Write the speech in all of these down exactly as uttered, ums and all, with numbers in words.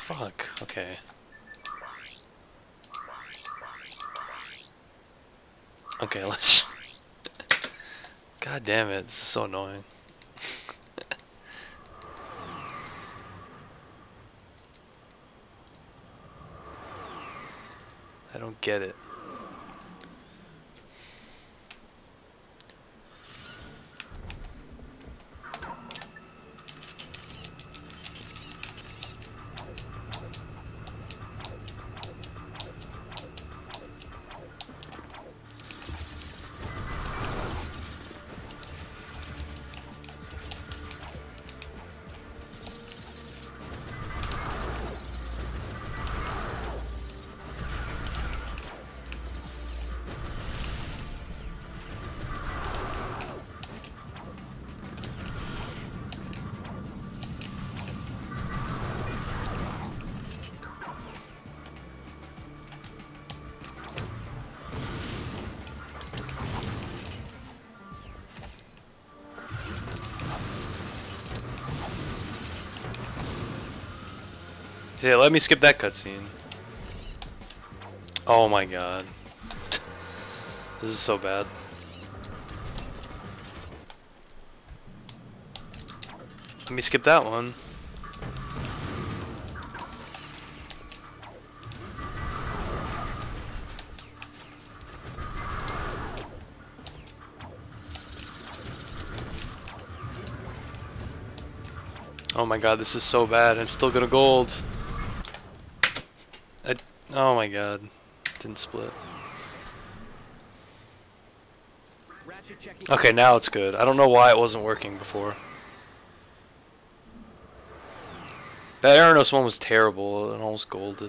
fuck? Okay. Okay, let's... God damn it, this is so annoying. I don't get it. Yeah, let me skip that cutscene. Oh my god. This is so bad. Let me skip that one. Oh my god, this is so bad, and it's still gonna gold. I, oh my god, didn't split. Okay, now it's good. I don't know why it wasn't working before. That Aranos one was terrible and almost golded.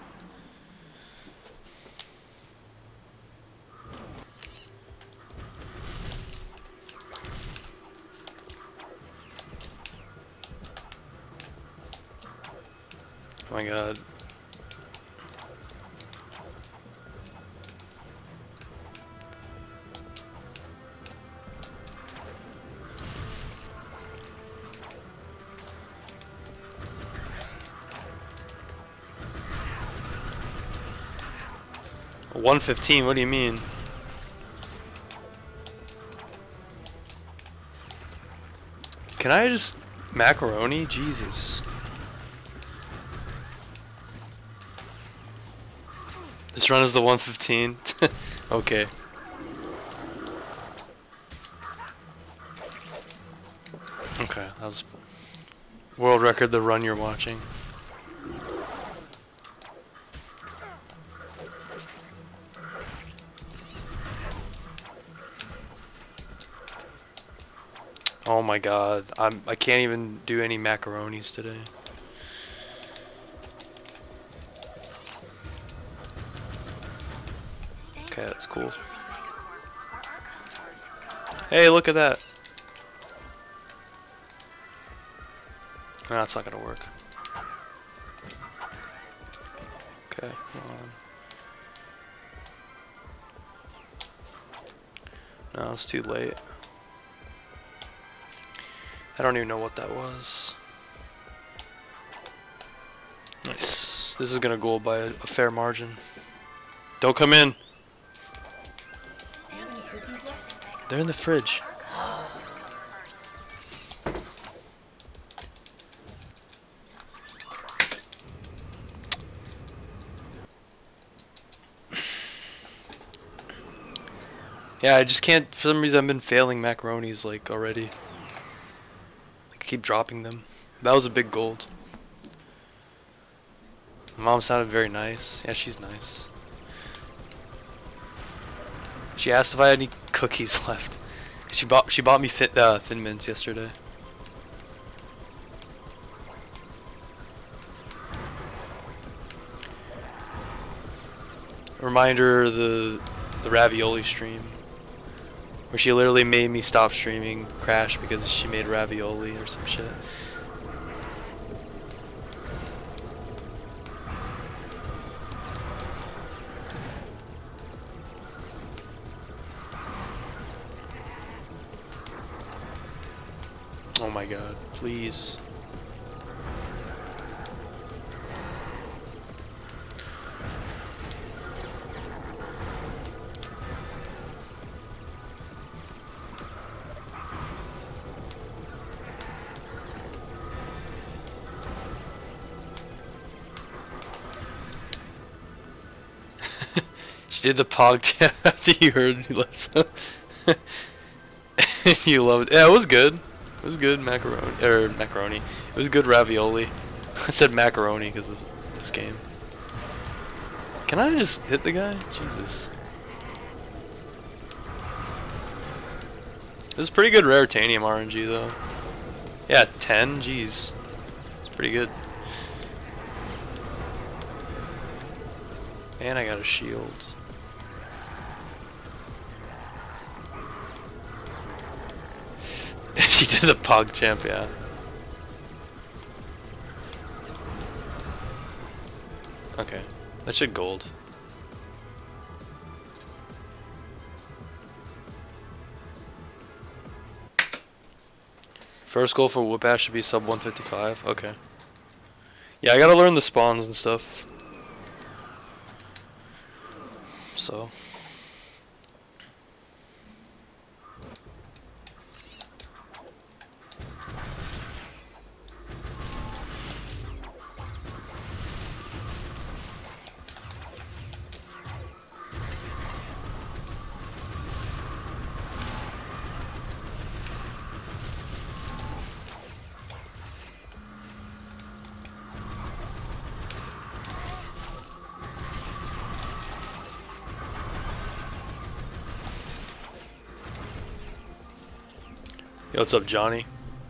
Oh my god. one fifteen, what do you mean? Can I just macaroni? Jesus. This run is the one fifteen. Okay. Okay, that was world record, the run you're watching. Oh my god, I'm I can't even do any macaronis today. Okay, that's cool. Hey, look at that. No, that's not gonna work. Okay, hold on. No, it's too late. I don't even know what that was. Nice. This is gonna go by a, a fair margin. Don't come in. They're in the fridge. Yeah, I just can't, for some reason I've been failing macaronis like already. I keep dropping them. That was a big gold. Mom sounded very nice. Yeah, she's nice. She asked if I had any cookies left. She bought she bought me fit, uh, Thin Mints yesterday. Reminder the the ravioli stream, where she literally made me stop streaming, crash because she made ravioli or some shit. Oh my god, please. She did the pog jam after you heard you loved you loved yeah, it was good. It was good macaroni or macaroni. It was good ravioli. I said macaroni because of this game. Can I just hit the guy? Jesus. This is pretty good Raritanium R N G though. Yeah, ten, jeez. It's pretty good. And I got a shield. She did the pog champ, yeah. Okay, that should gold. First goal for Whoop-Ass should be sub one fifty-five. Okay. Yeah, I gotta learn the spawns and stuff. So. Yo, what's up, Johnny?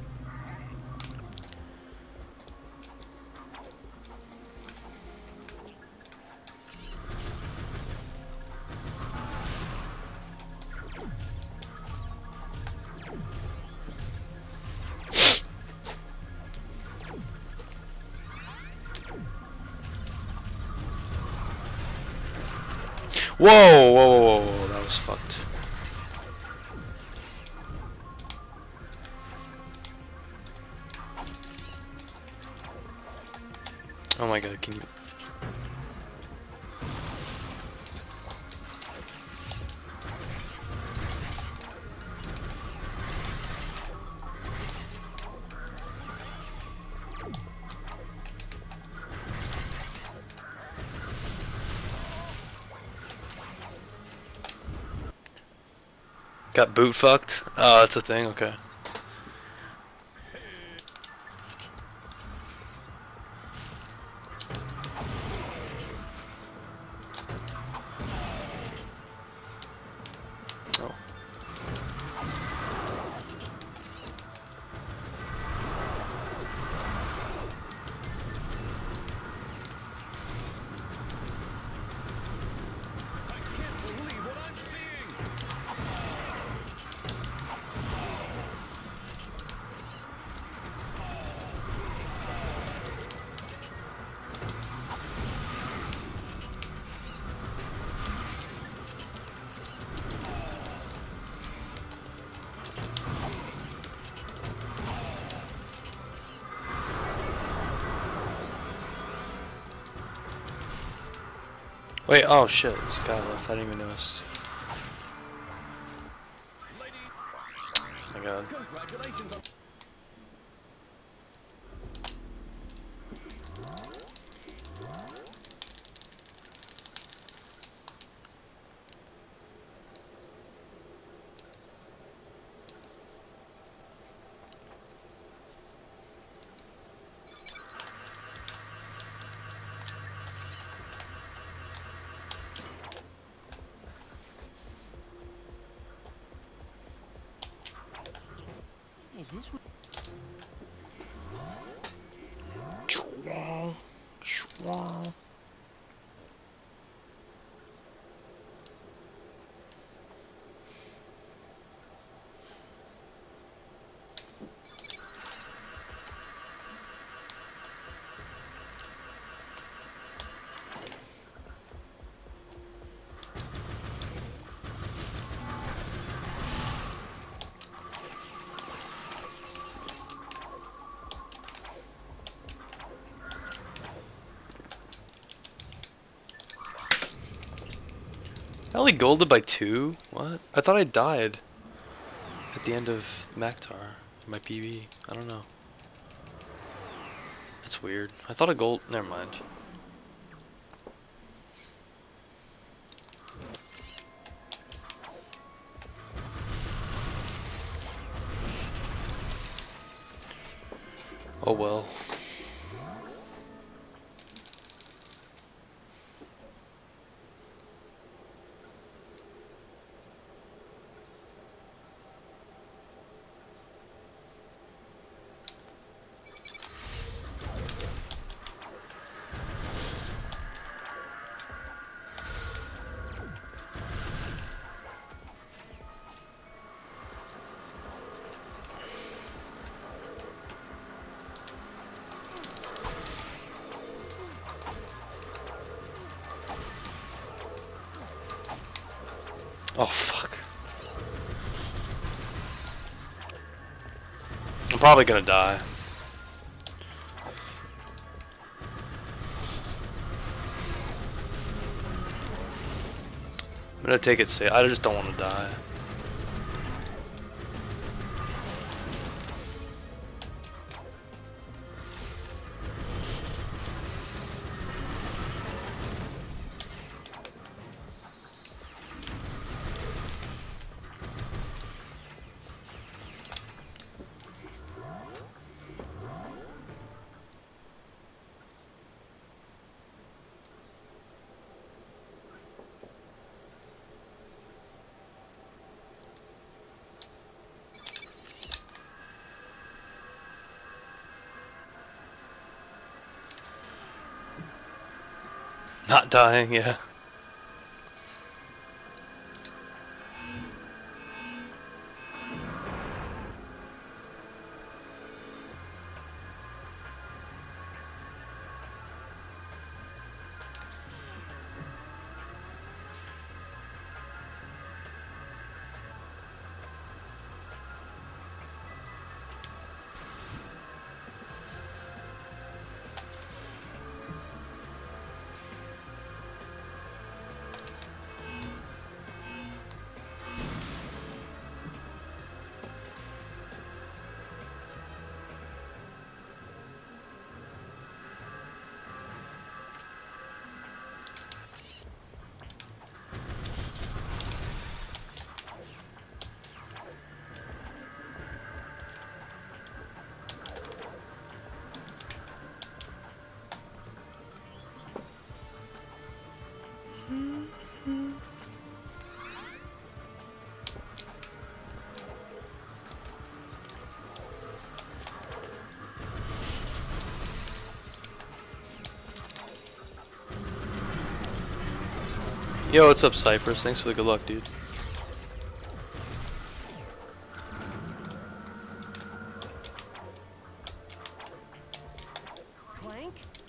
Whoa, whoa, whoa, whoa, that was fucked. Oh my god, can you... Got boot fucked? Oh, that's a thing? Okay. Oh. Wait, oh shit, this guy left, I didn't even notice. Oh my god. Is this Chwa, chwa. I only golded by two? What? I thought I died at the end of Maktar, my P B. I don't know. That's weird. I thought I gold. Never mind. well. Oh, fuck. I'm probably gonna die. I'm gonna take it safe. I just don't want to die. Not dying, yeah. Yo, what's up, Cypress? Thanks for the good luck, dude. Clank?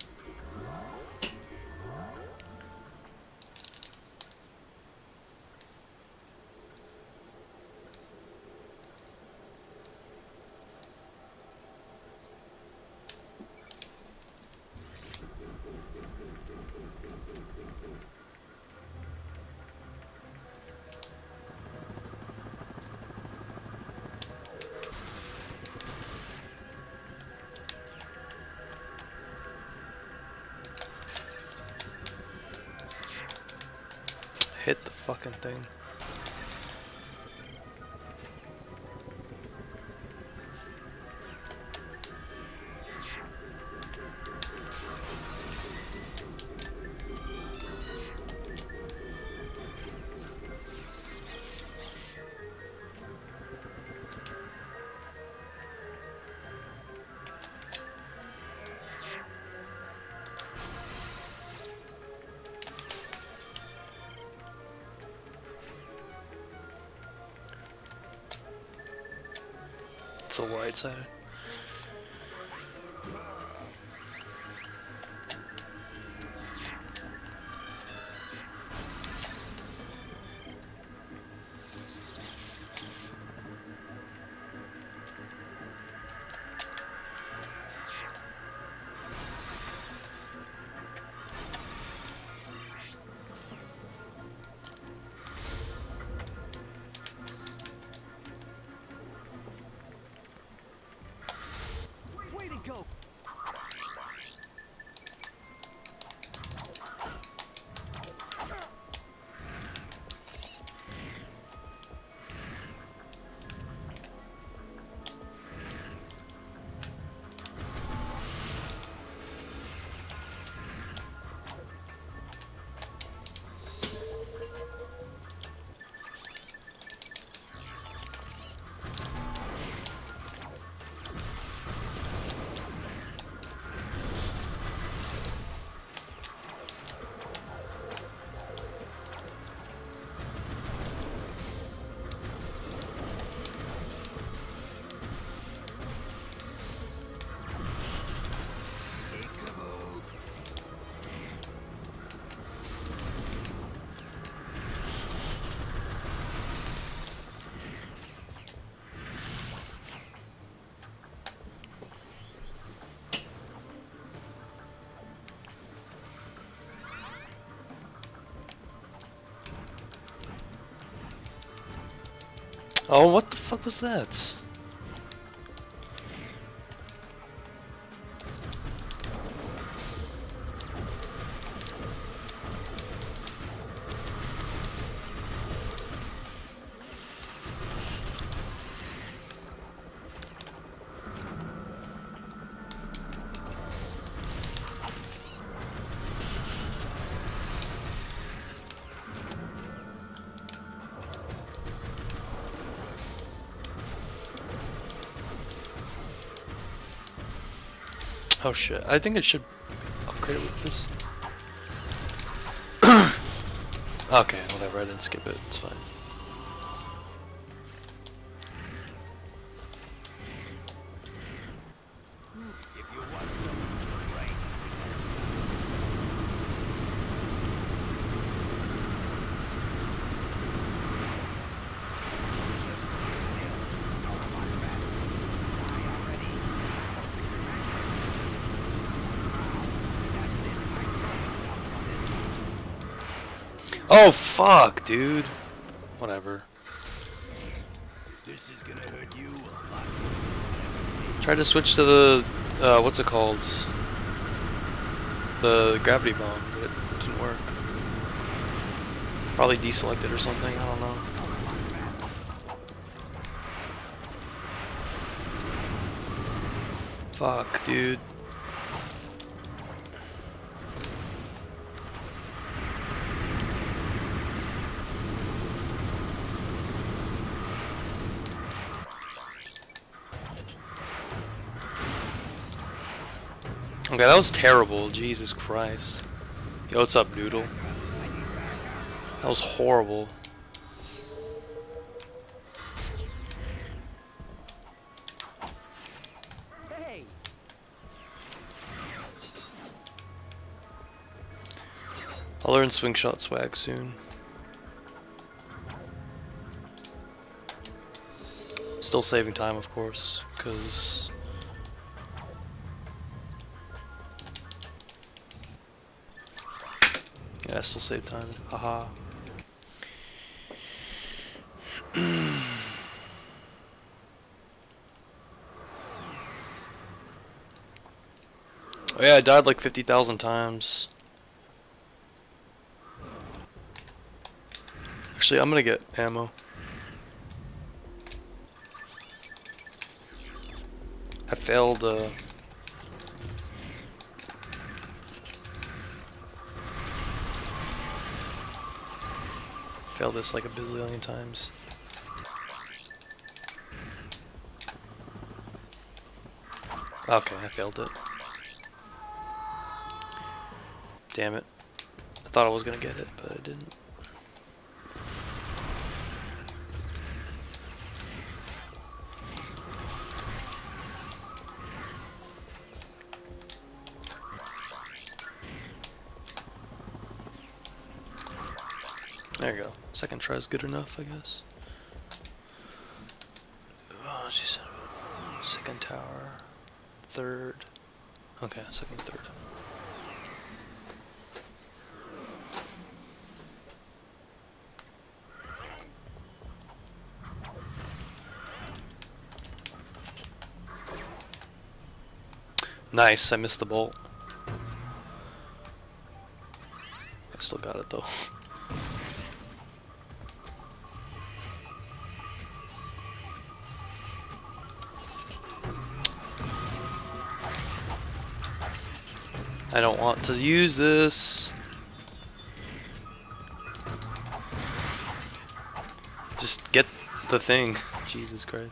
Hit the fucking thing. It's the right side. Oh, what the fuck was that? Oh shit, I think it should upgrade it with this. Okay, whatever, I didn't skip it, it's fine. Oh fuck, dude. Whatever. This is gonna hurt you a lot. Tried to switch to the uh, what's it called? The gravity bomb, but it didn't work. Probably deselected or something, I don't know. Fuck, dude. Okay, that was terrible. Jesus Christ. Yo, what's up, Noodle? That was horrible. Hey. I'll learn swing shot swag soon. Still saving time, of course, because yeah, I still save time. Haha. Oh yeah, I died like fifty thousand times. Actually, I'm gonna get ammo. I failed, uh... failed this like a bazillion times. Okay, I failed it. Damn it. I thought I was gonna get it, but I didn't. There you go. Second try is good enough, I guess. Oh, she said second tower, third. Okay, second, third. Nice, I missed the bolt. I still got it though. I don't want to use this. Just get the thing. Jesus Christ.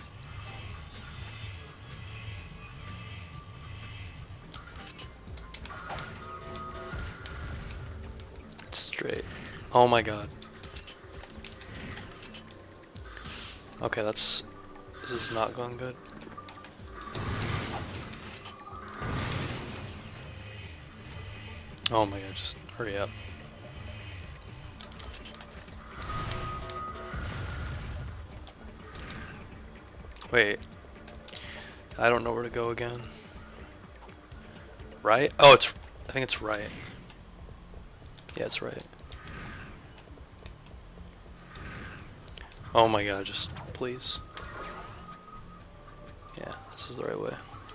It's straight. Oh my god. Okay, that's... this is not going good. Oh my god, just hurry up. Wait. I don't know where to go again. Right? Oh, it's... I think it's right. Yeah, it's right. Oh my god, just please. Yeah, this is the right way.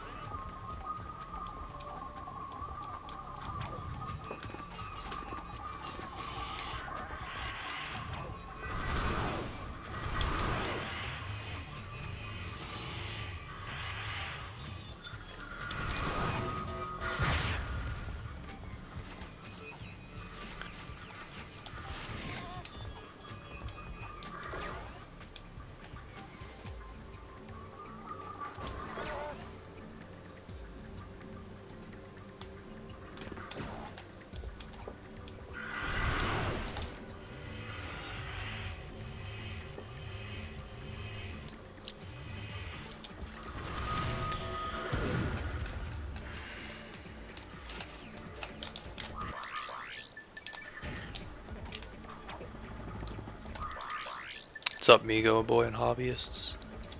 What's up, Migo boy and hobbyists?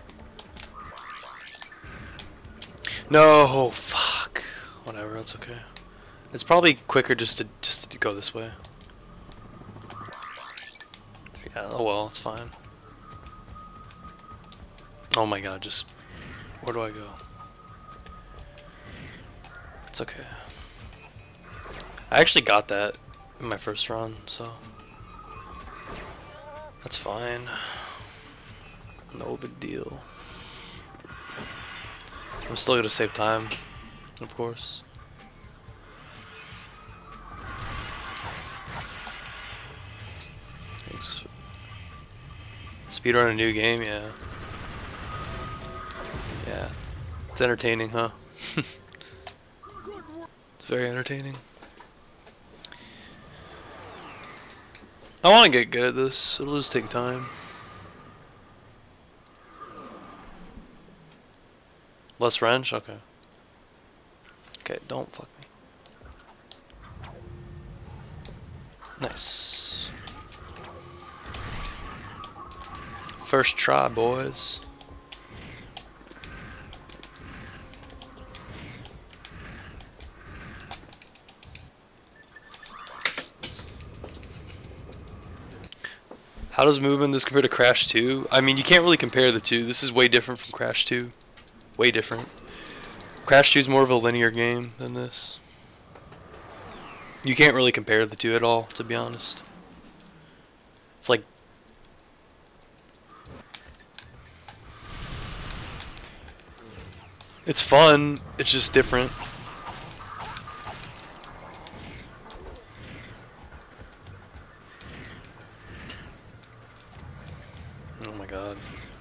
No, fuck. Whatever, that's okay. It's probably quicker just to just to go this way. Yeah, oh well, it's fine. Oh my god, just where do I go? It's okay. I actually got that in my first run, so that's fine. No big deal. I'm still gonna save time, of course. Thanks. Speedrun a new game, yeah. Yeah. It's entertaining, huh? It's very entertaining. I want to get good at this. It'll just take time. Less wrench? Okay. Okay, don't fuck me. Nice. First try, boys. How does movement this compare to Crash two? I mean, you can't really compare the two. This is way different from Crash two. Way different. Crash two is more of a linear game than this. You can't really compare the two at all, to be honest. It's like... It's fun, it's just different. Oh my god.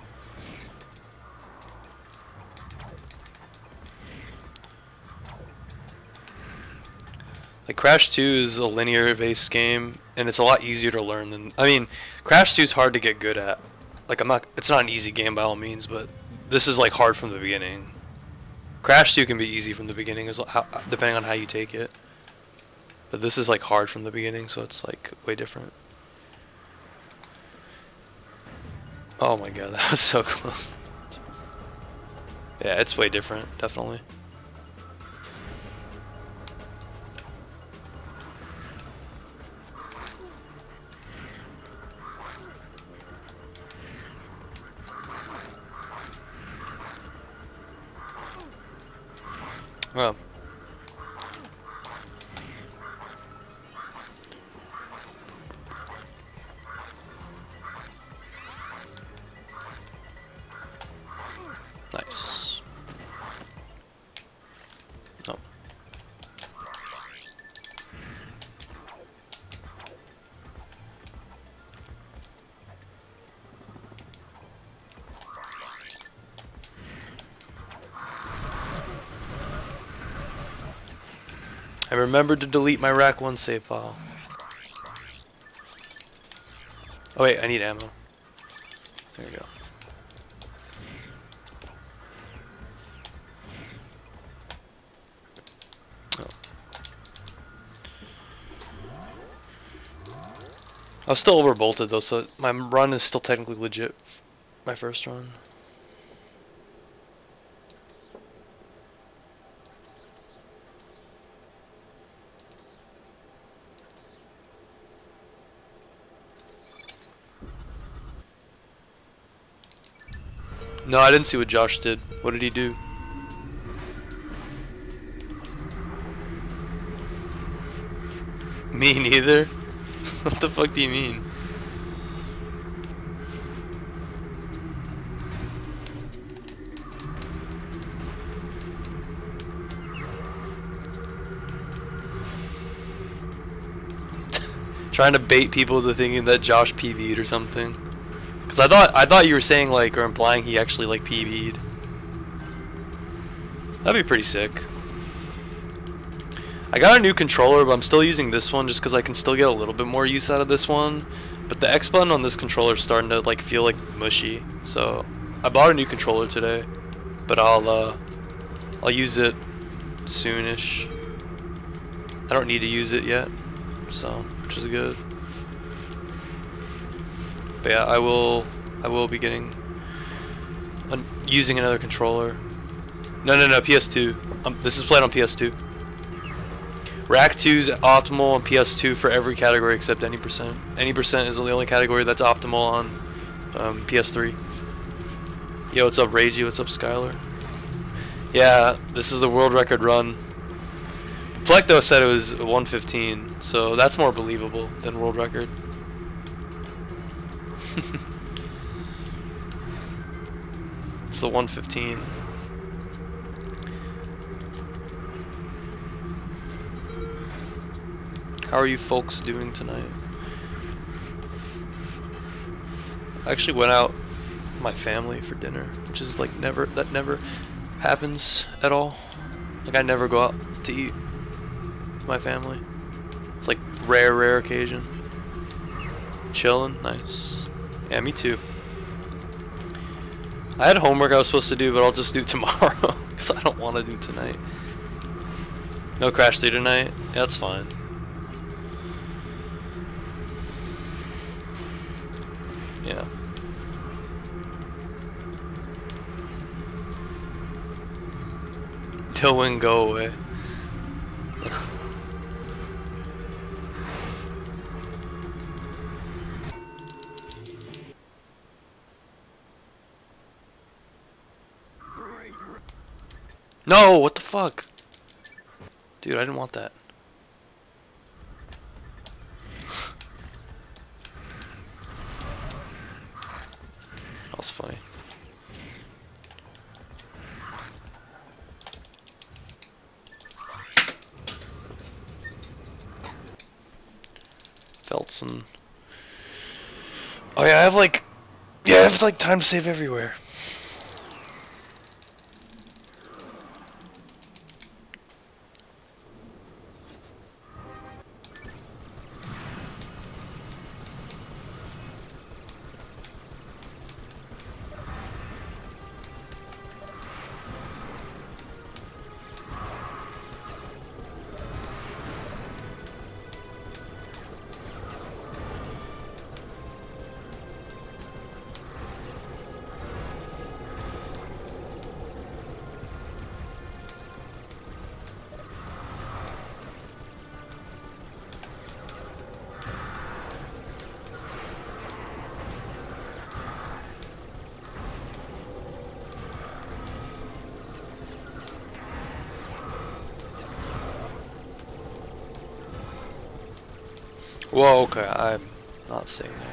Like Crash two is a linear based game and it's a lot easier to learn than I mean Crash two is hard to get good at. Like I'm not it's not an easy game by all means, but this is like hard from the beginning. Crash two can be easy from the beginning as how, depending on how you take it. But this is like hard from the beginning, so it's like way different. Oh my god, that was so close. Yeah, it's way different, definitely. Well. Nice. Oh. I remembered to delete my rack one save file. Oh wait, I need ammo. There you go. Oh. I was still overbolted though, so my run is still technically legit. My first run. No, I didn't see what Josh did. What did he do? Me neither? What the fuck do you mean? Trying to bait people to thinking that Josh P B'd or something. Cause I thought I thought you were saying like or implying he actually like P B'd. That'd be pretty sick. I got a new controller, but I'm still using this one just because I can still get a little bit more use out of this one. But the X button on this controller is starting to like feel like mushy. So I bought a new controller today, but I'll uh, I'll use it soonish. I don't need to use it yet, so which is good. But yeah, I will I will be getting uh, using another controller. No, no, no, P S two. Um, this is played on P S two. Rack two is optimal on P S two for every category except any percent. Any percent is the only category that's optimal on um, P S three. Yo, what's up, Ragey? What's up, Skylar? Yeah, this is the world record run. Plecto said it was one fifteen, so that's more believable than world record. It's the one fifteen. How are you folks doing tonight? I actually went out with my family for dinner, which is like never, that never happens at all. Like I never go out to eat with my family. It's like rare, rare occasion. Chilling, nice. Yeah, me too. I had homework I was supposed to do, but I'll just do tomorrow because I don't want to do tonight. No Crash three tonight? Yeah, that's fine. Yeah. Till win, go away. No, what the fuck? Dude, I didn't want that. That was funny. Feltson. Oh yeah, I have like, yeah, I have like time to save everywhere. Whoa, okay, I'm not staying there.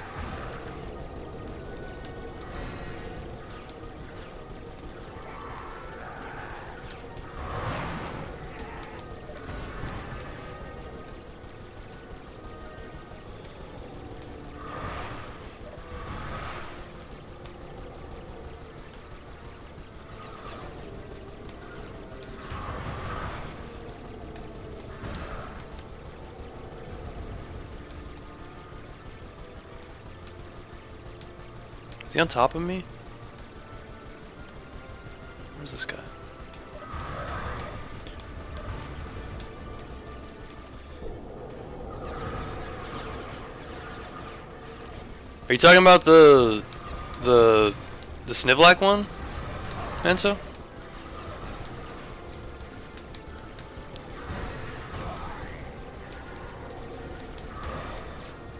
Is he on top of me? Where's this guy? Are you talking about the the the Snivlac one, Manso?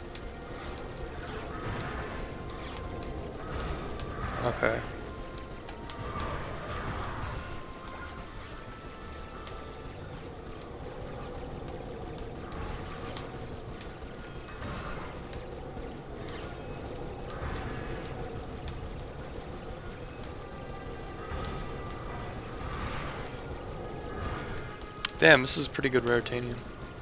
Okay. Damn, this is pretty good Raritanium.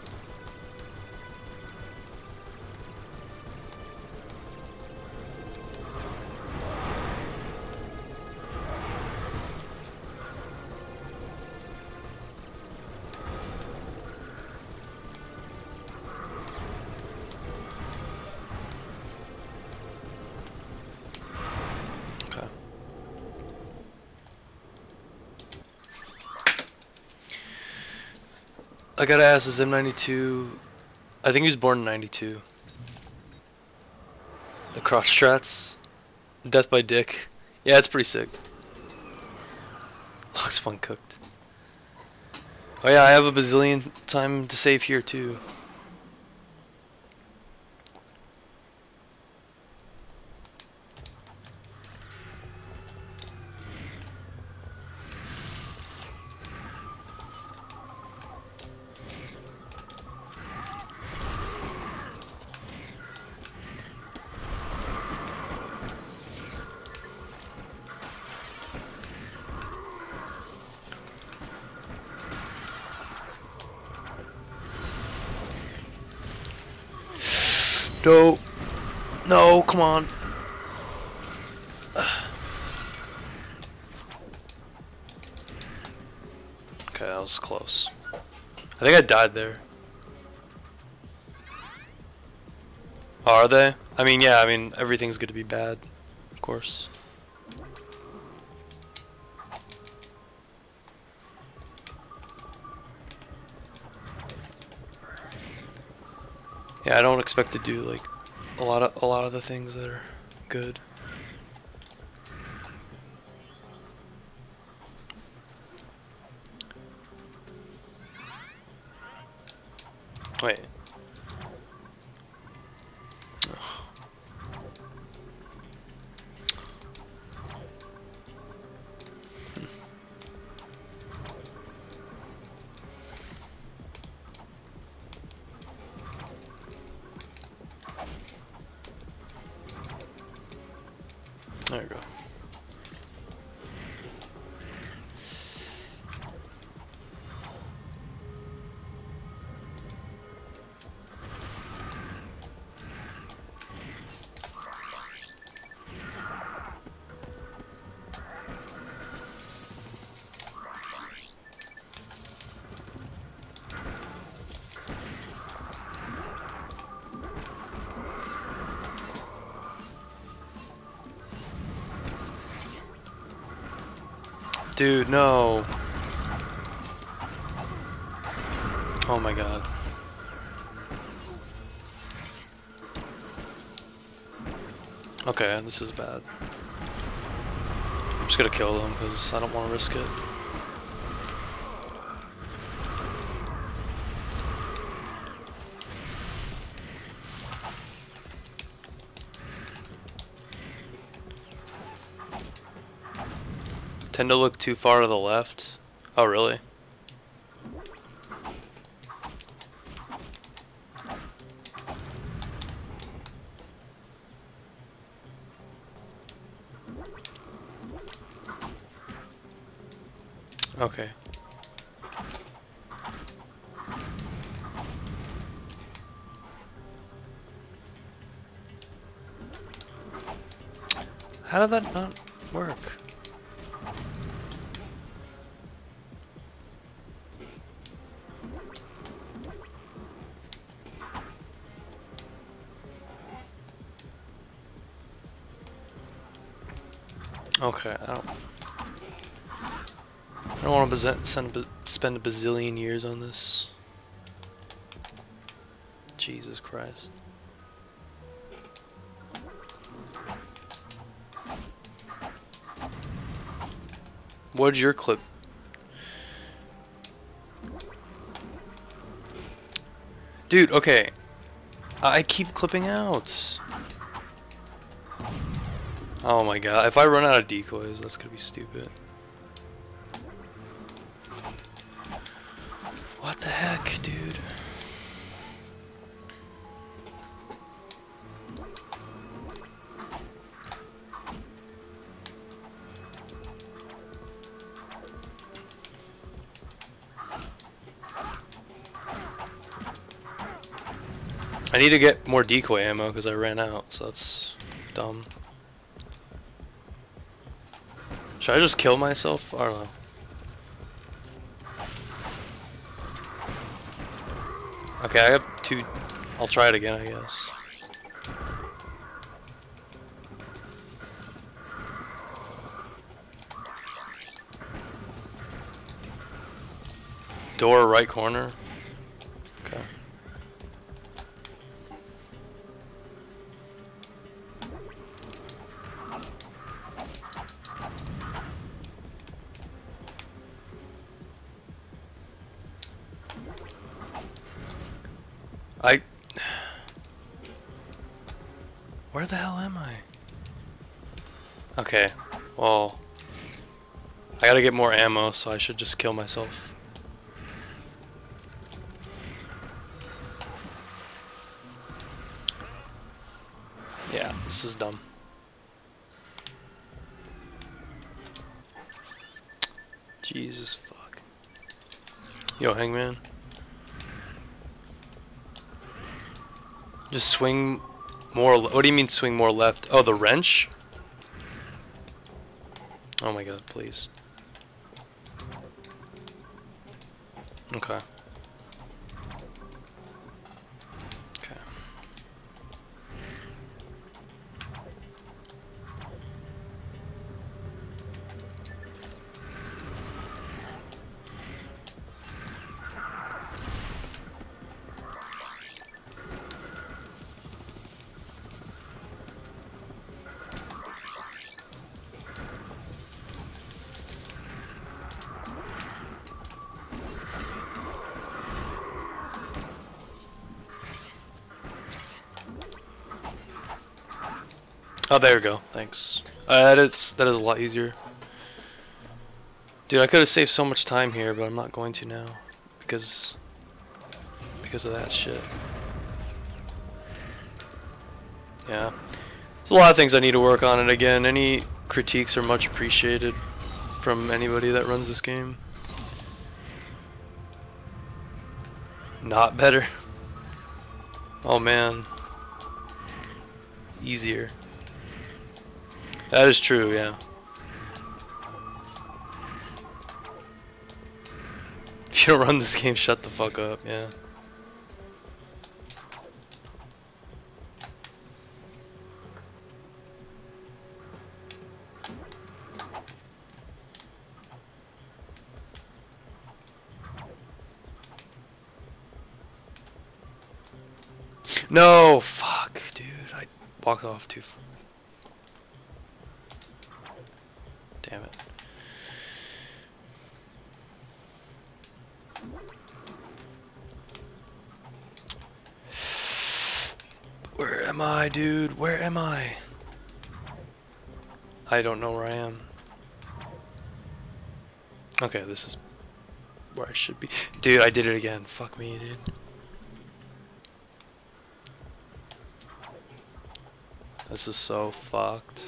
Okay. I gotta ask, is M ninety-two... I think he was born in ninety-two. The cross strats. Death by Dick. Yeah, it's pretty sick. Log spawn cooked. Oh yeah, I have a bazillion time to save here too. No. No, come on. Okay, that was close. I think I died there. Oh, are they? I mean, yeah, I mean, everything's gonna be bad, of course. Yeah, I don't expect to do like a lot of a lot of the things that are good. Wait. There we go. Dude, no. Oh my god. Okay, this is bad. I'm just gonna kill them because I don't want to risk it. Tend to look too far to the left. Oh, really? Okay. How did that not work? Okay, I don't. I don't want to send a, spend a bazillion years on this. Jesus Christ. What'd your clip? Dude, okay. I keep clipping out. Oh my god, if I run out of decoys, that's gonna be stupid. What the heck, dude? I need to get more decoy ammo because I ran out, so that's dumb. Should I just kill myself? I don't know. Okay, I have two. I'll try it again, I guess. Door right corner. Okay. I... Where the hell am I? Okay, well... I gotta get more ammo, so I should just kill myself. Yeah, this is dumb. Jesus fuck. Yo, Hangman. Just swing more. What do you mean swing more left? Oh, the wrench? Oh my god, please. Okay. Okay. Oh, there we go. Thanks. Uh, that is that is a lot easier. Dude, I could have saved so much time here, but I'm not going to now because because of that shit. Yeah, there's a lot of things I need to work on, and again, any critiques are much appreciated from anybody that runs this game. Not better. Oh man. Easier. That is true, yeah. If you don't run this game, shut the fuck up, yeah. No, fuck, dude. I walked off too far. Damn it. Where am I, dude? Where am I? I don't know where I am. Okay, this is where I should be. Dude, I did it again. Fuck me, dude. This is so fucked.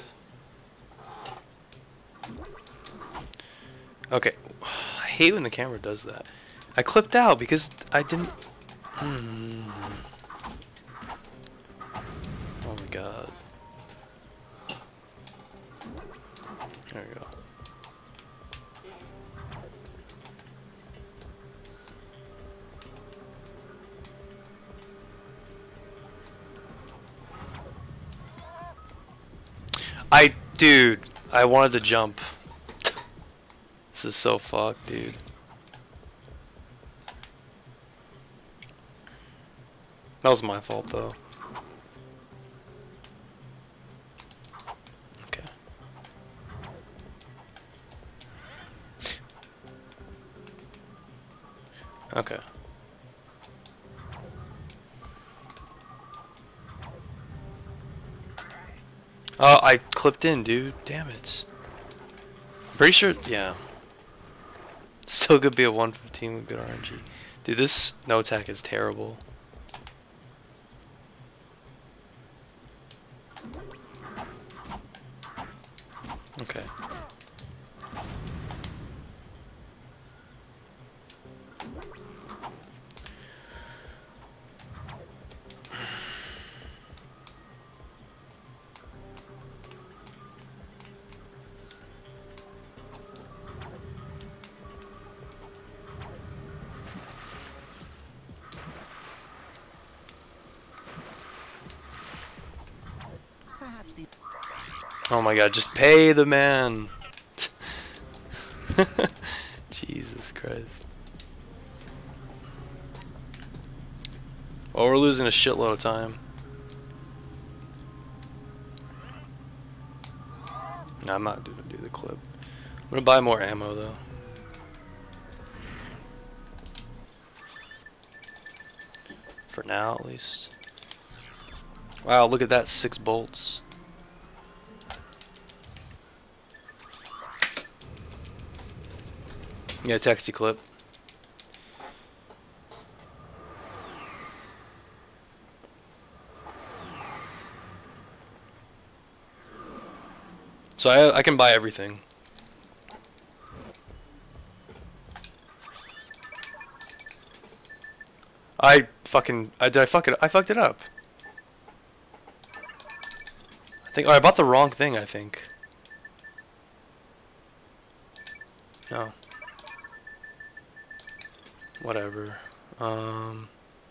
Okay. I hate when the camera does that. I clipped out because I didn't... Hmm. Oh my god. There we go. I, dude, I wanted to jump. This is so fucked, dude. That was my fault, though. Okay. Okay. Oh, I clipped in, dude. Damn it. Pretty sure, yeah. Still could be a one fifteen with good R N G. Dude, this no attack is terrible. Okay. Oh my god, just pay the man. Jesus Christ. Oh, we're losing a shitload of time. No, I'm not gonna do the clip. I'm gonna buy more ammo though. For now, at least. Wow, look at that, six bolts. Yeah, texty clip. So I I can buy everything. I fucking I did I fuck it I fucked it up. I think oh I bought the wrong thing, I think. No. Whatever. Um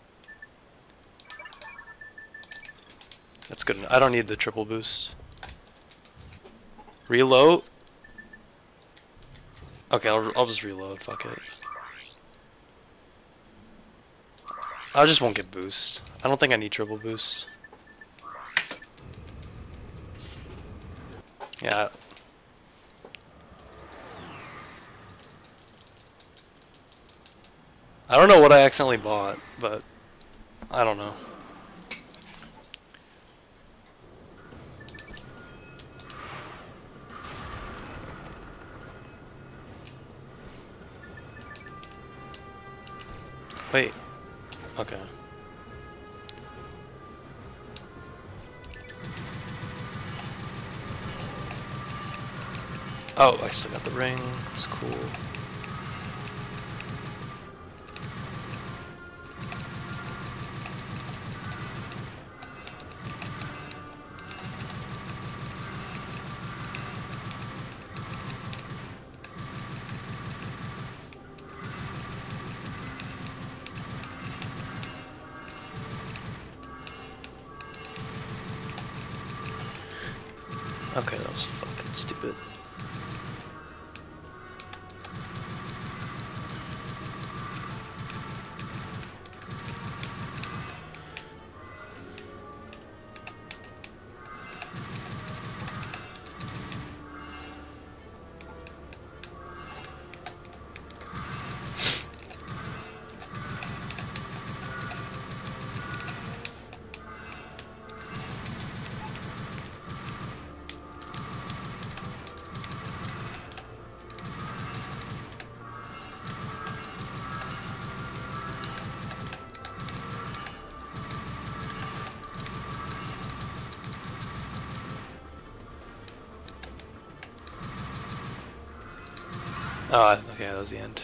That's good enough. I don't need the triple boost. Reload? Okay, I'll, I'll just reload, fuck it. I just won't get boost. I don't think I need triple boost. Yeah. I don't know what I accidentally bought, but I don't know. Wait. Okay. Oh, I still got the ring. It's cool. Okay, that was fucking stupid. Oh, okay, that was the end.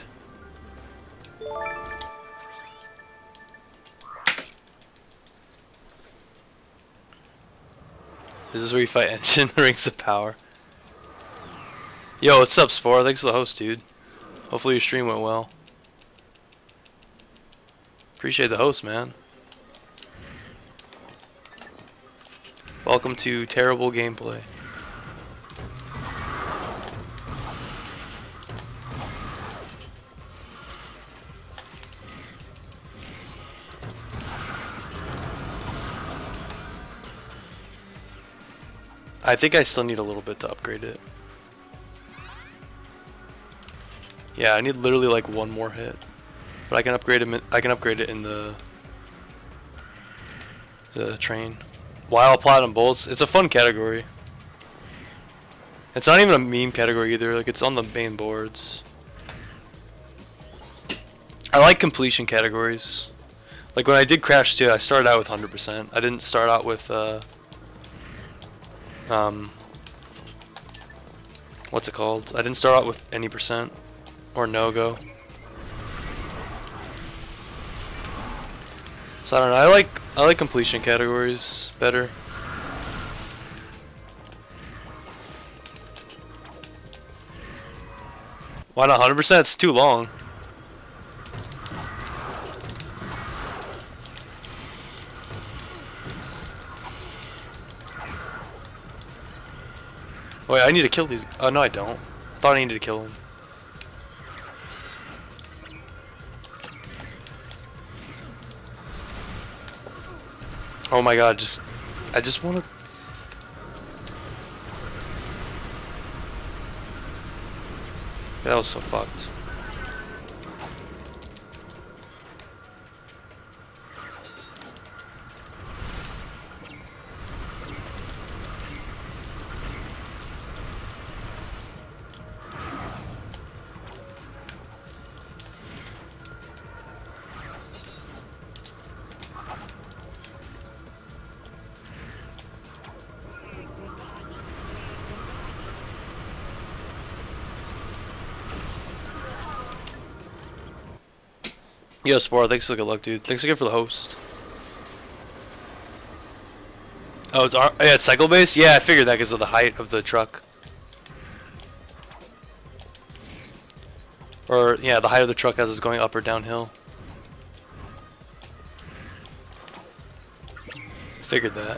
This is where you fight Engine, Rings of Power. Yo, what's up, Spore? Thanks for the host, dude. Hopefully your stream went well. Appreciate the host, man. Welcome to Terrible Gameplay. I think I still need a little bit to upgrade it. Yeah, I need literally like one more hit, but I can upgrade it. I can upgrade it in the the train. Wild Platinum Bolts. It's a fun category. It's not even a meme category either. Like it's on the main boards. I like completion categories. Like when I did Crash two, I started out with one hundred percent. I didn't start out with. Uh, Um, what's it called? I didn't start out with any percent or no-go. So I don't know. I like I like completion categories better. Why not one hundred percent? It's too long. Wait, I need to kill these. Oh no, I don't. I thought I needed to kill them. Oh my god, just I just want to. That was so fucked. Yo, Spore, thanks for the good luck, dude. Thanks again for the host. Oh, it's our, yeah, it's cycle based? Yeah, I figured that because of the height of the truck. Or, yeah, the height of the truck as it's going up or downhill. Figured that.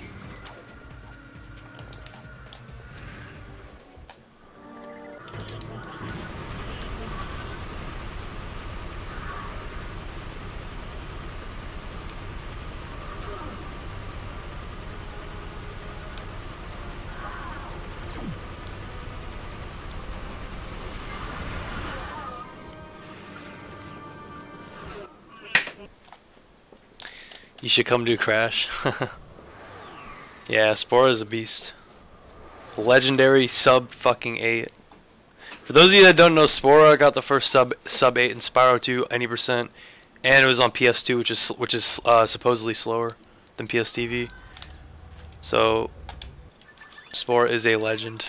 You should come do Crash. Yeah, Spore is a beast. Legendary sub fucking eight. For those of you that don't know, Spora got the first sub sub eight in Spyro two, ninety percent, and it was on P S two, which is which is uh, supposedly slower than P S T V. So, Spore is a legend.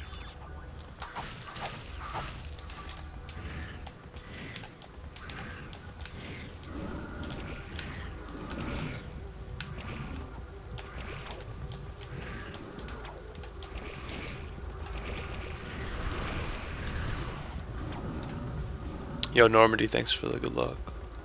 Yo, Normandy, thanks for the good luck.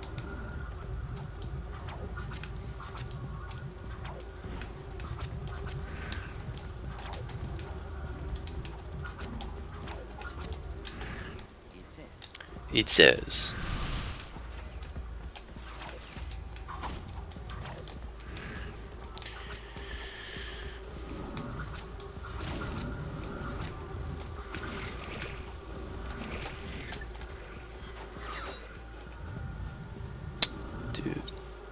It says. Dude.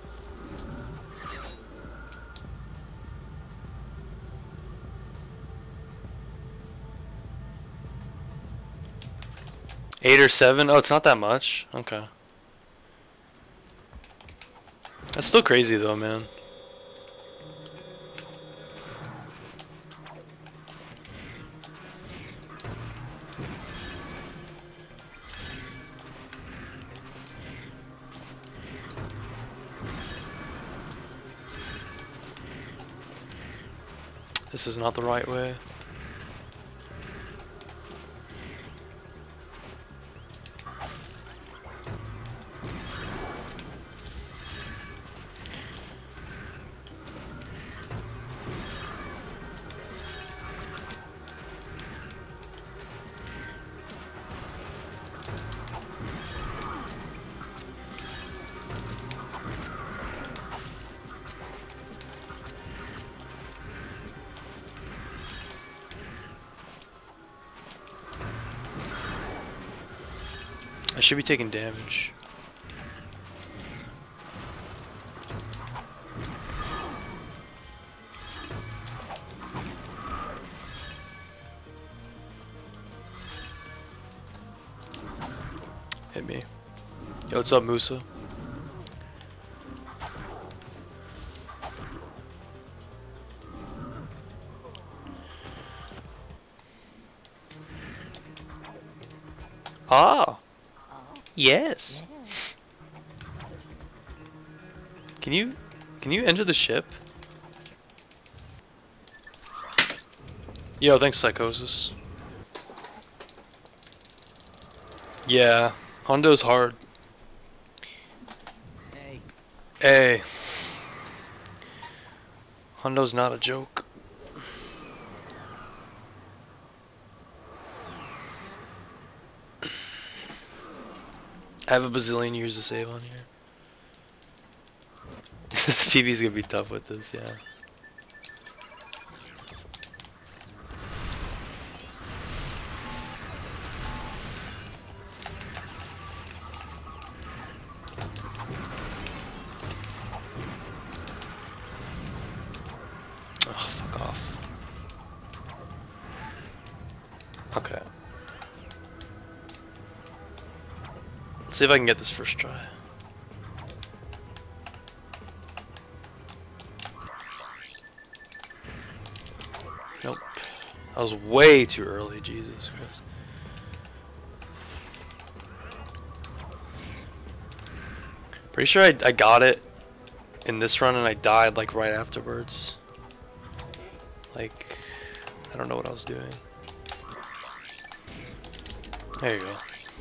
Eight or seven? Oh, it's not that much. Okay. That's still crazy though, man. This is not the right way. I should be taking damage. Hit me. Yo, what's up, Musa? Ah. Yes. Can you can you enter the ship? Yo, thanks, Psychosis. Yeah, Hondo's hard. Hey. Hey. Hondo's not a joke. I have a bazillion years to save on here. This P B's gonna be tough with this, yeah. Oh, fuck off. Okay. Let's see if I can get this first try. Nope. I was way too early, Jesus Christ. Pretty sure I, I got it in this run and I died like right afterwards. Like, I don't know what I was doing. There you go.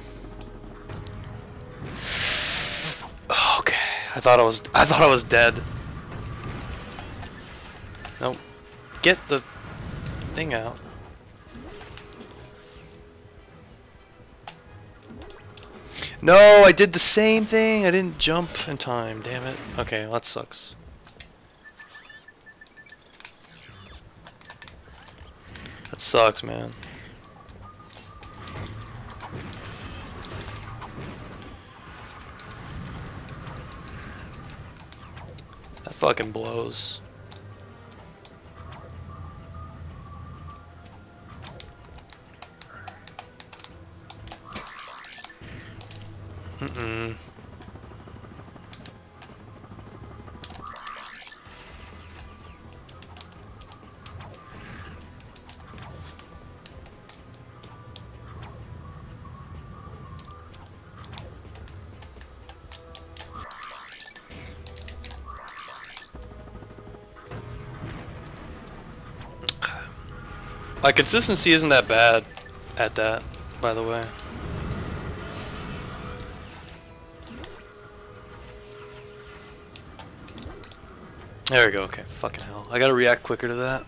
Okay, I thought I was I thought I was dead. Nope. Get the thing out. No, I did the same thing. I didn't jump in time. Damn it. Okay, well, that sucks. That sucks, man. That fucking blows. Mm-mm. My consistency isn't that bad at that, by the way. There we go, okay, fucking hell. I gotta react quicker to that.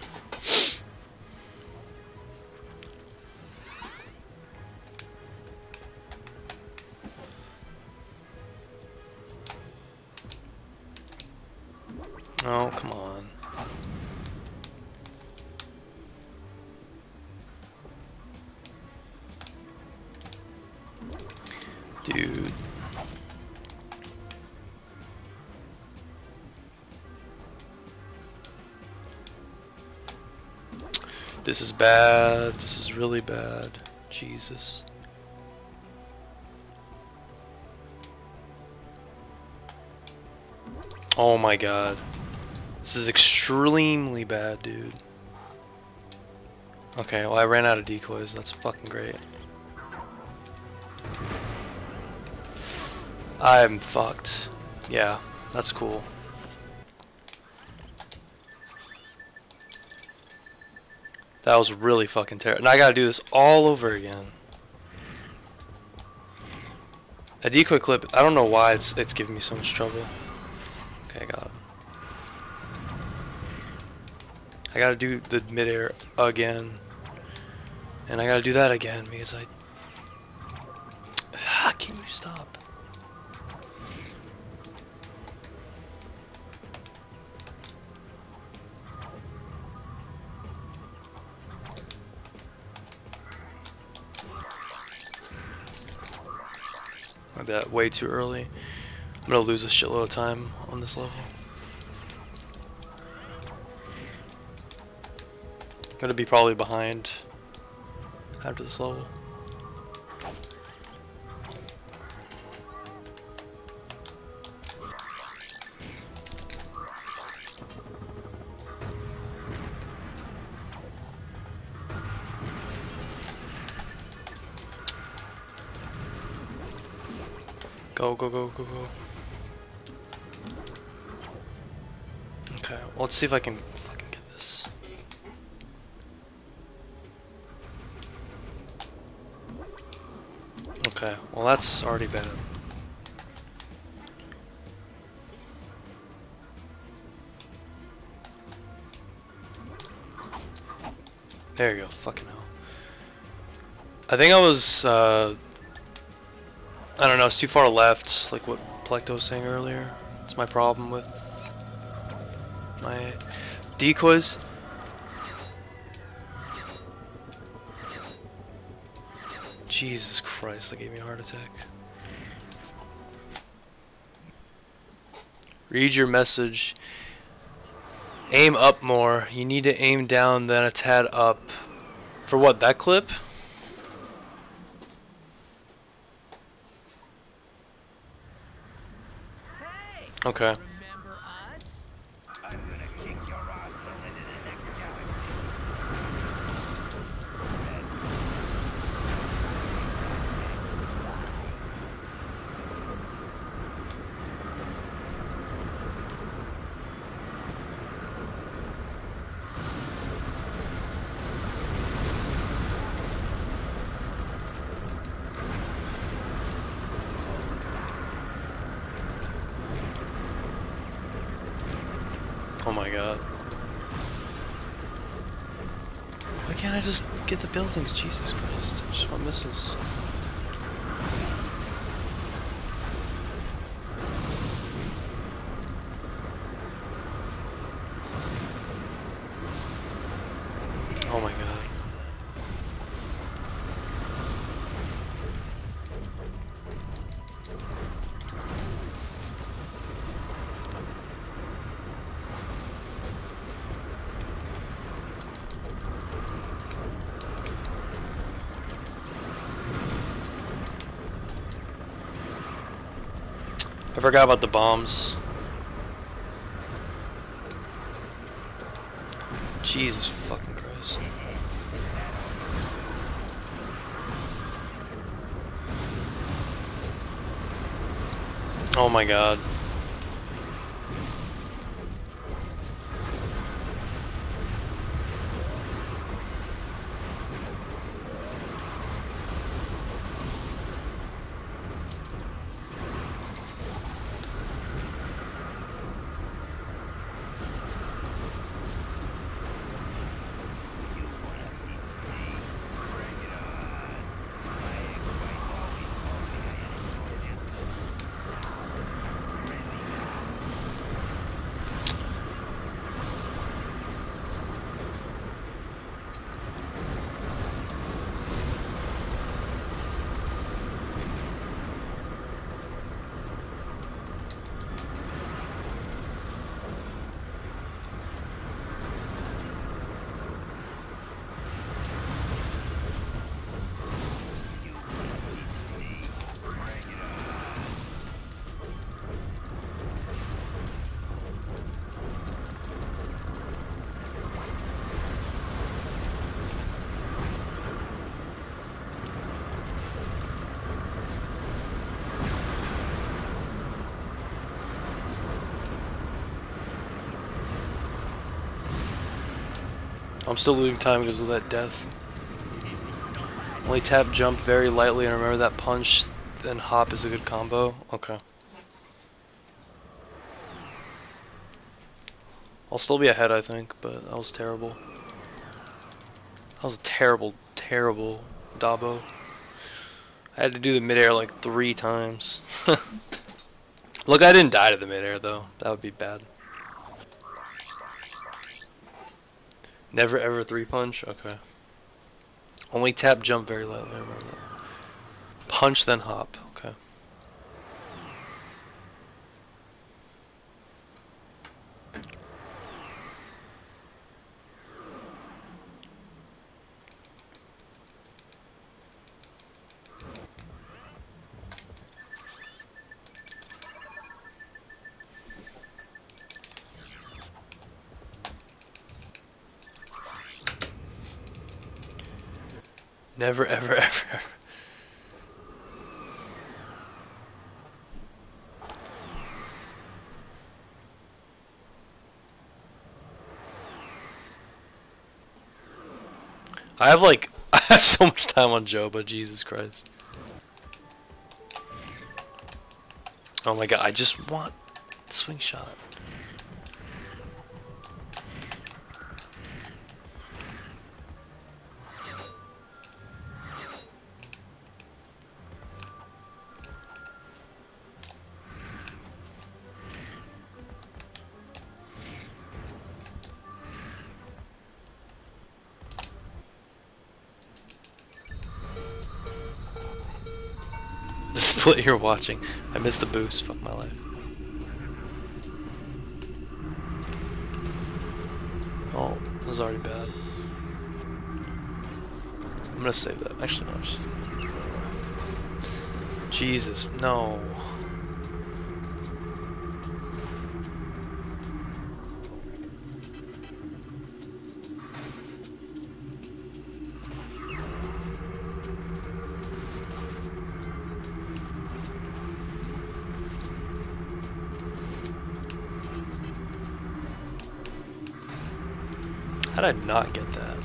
Oh, come on. Dude. This is bad. This is really bad. Jesus. Oh my god. This is extremely bad, dude. Okay, well I ran out of decoys. That's fucking great. I'm fucked. Yeah, that's cool. That was really fucking terrible. And I gotta do this all over again. A decoy clip, I don't know why it's it's giving me so much trouble. Okay, I got him. I gotta do the midair again. And I gotta do that again because I... Ah, can you stop? I bet way too early. I'm gonna lose a shitload of time on this level. I'm gonna be probably behind after this level. Go, go, go, go, go. Okay, well, let's see if I can fucking get this. Okay, well, that's already bad. There you go, fucking hell. I think I was, uh... I don't know, it's too far left, like what Plecto was saying earlier. It's my problem with my decoys. Jesus Christ, that gave me a heart attack. Read your message. Aim up more. You need to aim down, then a tad up. For what, that clip? Hey! Okay. Remember us? I'm gonna kick your arsenal into the next galaxy. Oh my god. Why can't I just get the buildings? Jesus Christ. I just want missiles. Oh my god. I forgot about the bombs. Jesus fucking Christ. Oh my god. I'm still losing time because of that death. Only tap jump very lightly and remember that punch then hop is a good combo. Okay. I'll still be ahead I think, but that was terrible. That was a terrible, terrible Dabo. I had to do the midair like three times. Look, I didn't die to the midair though. That would be bad. Never ever three punch? Okay. Only tap jump very lightly, I remember that. Punch then hop, okay. Never, ever, ever. I have like, I have so much time on Joba, Jesus Christ. Oh my god, I just want swing shot. split you're watching. I missed the boost. Fuck my life. Oh, this is already bad. I'm gonna save that. Actually, no. Just... Jesus, no. How did I not get that?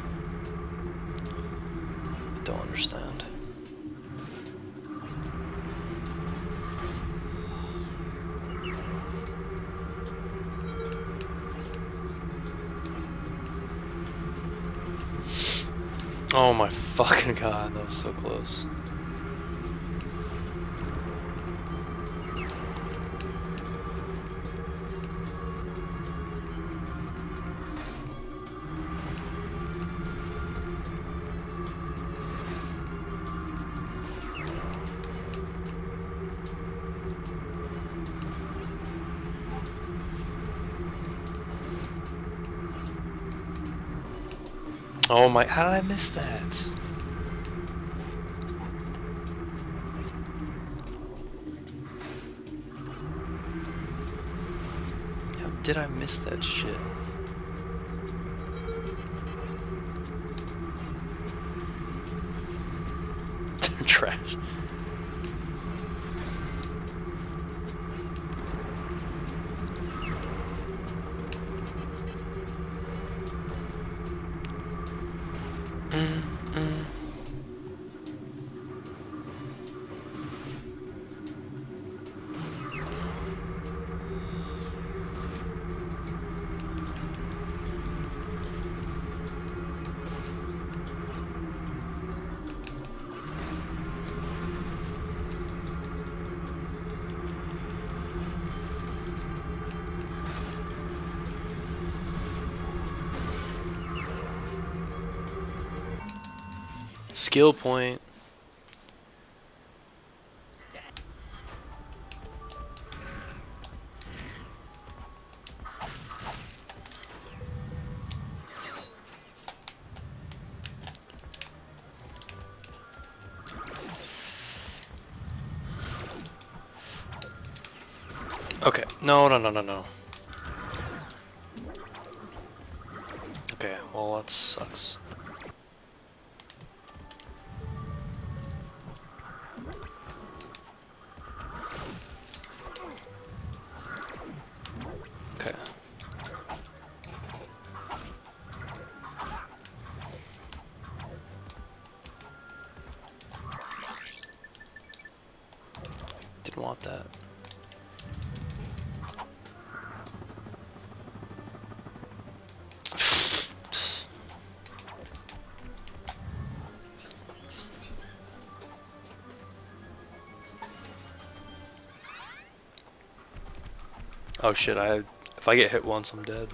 Don't understand. Oh my fucking god, that was so close. Oh my, how did I miss that? How did I miss that shit? Trash. Mm, mm. Skill point. Okay. No, no, no, no, no. Okay, well that sucks. Okay. Didn't want that. Oh shit, I if I get hit once I'm dead.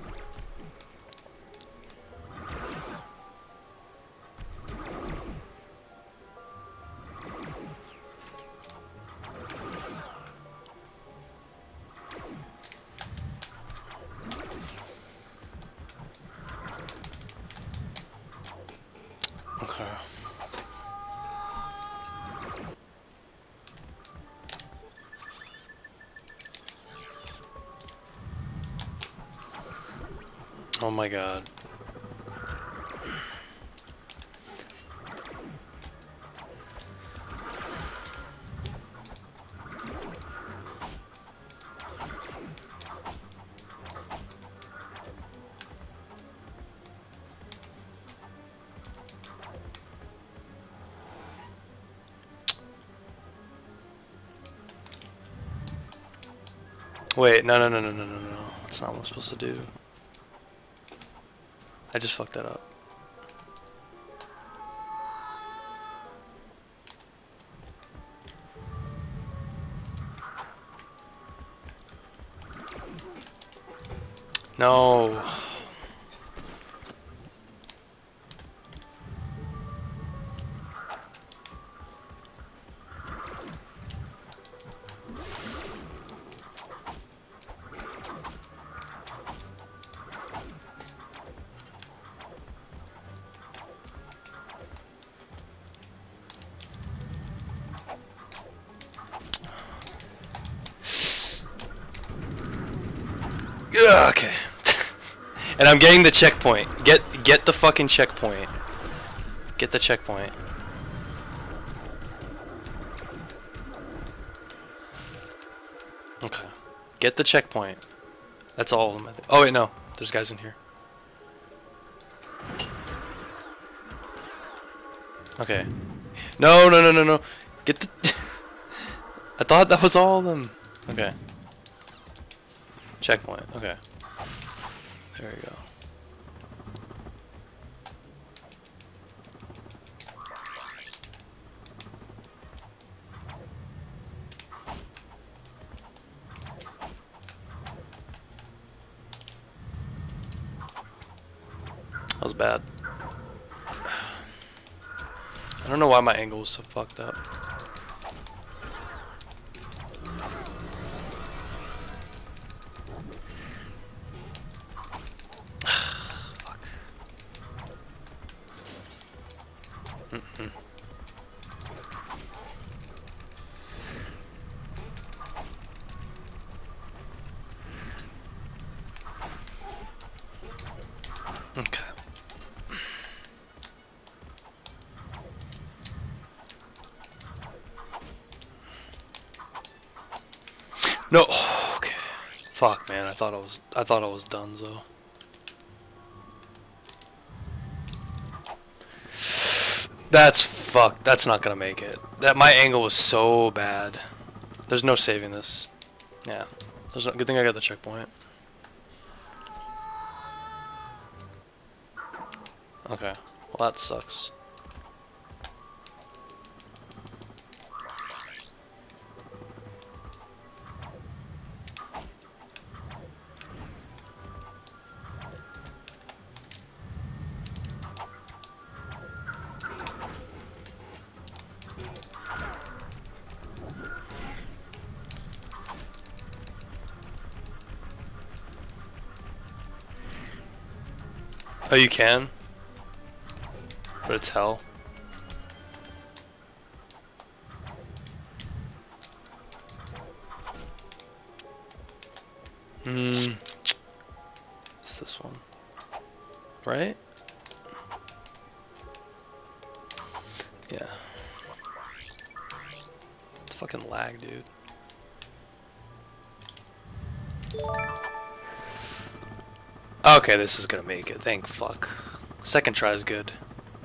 Okay. Oh my god. Wait, no, no, no, no, no, no, no. That's not what I'm supposed to do. I just fucked that up. No. Ugh, okay. And I'm getting the checkpoint. Get get the fucking checkpoint. Get the checkpoint. Okay. Get the checkpoint. That's all of them. I think. Oh wait, no. There's guys in here. Okay. No, no, no, no, no. Get the... I thought that was all of them. Okay. Checkpoint. Okay. There we go. That was bad. I don't know why my angle was so fucked up. Fuck. Mm-mm. Okay. No. Okay. Fuck, man. I thought I was. I thought I was done, though. That's fuck. That's not gonna make it. That my angle was so bad. There's no saving this. Yeah. There's no. Good thing I got the checkpoint. Okay. Well, that sucks. Oh, you can? But it's hell. Hmm. It's this one. Right? Yeah. It's fucking lag, dude. Okay, this is gonna make it. Thank fuck. Second try is good.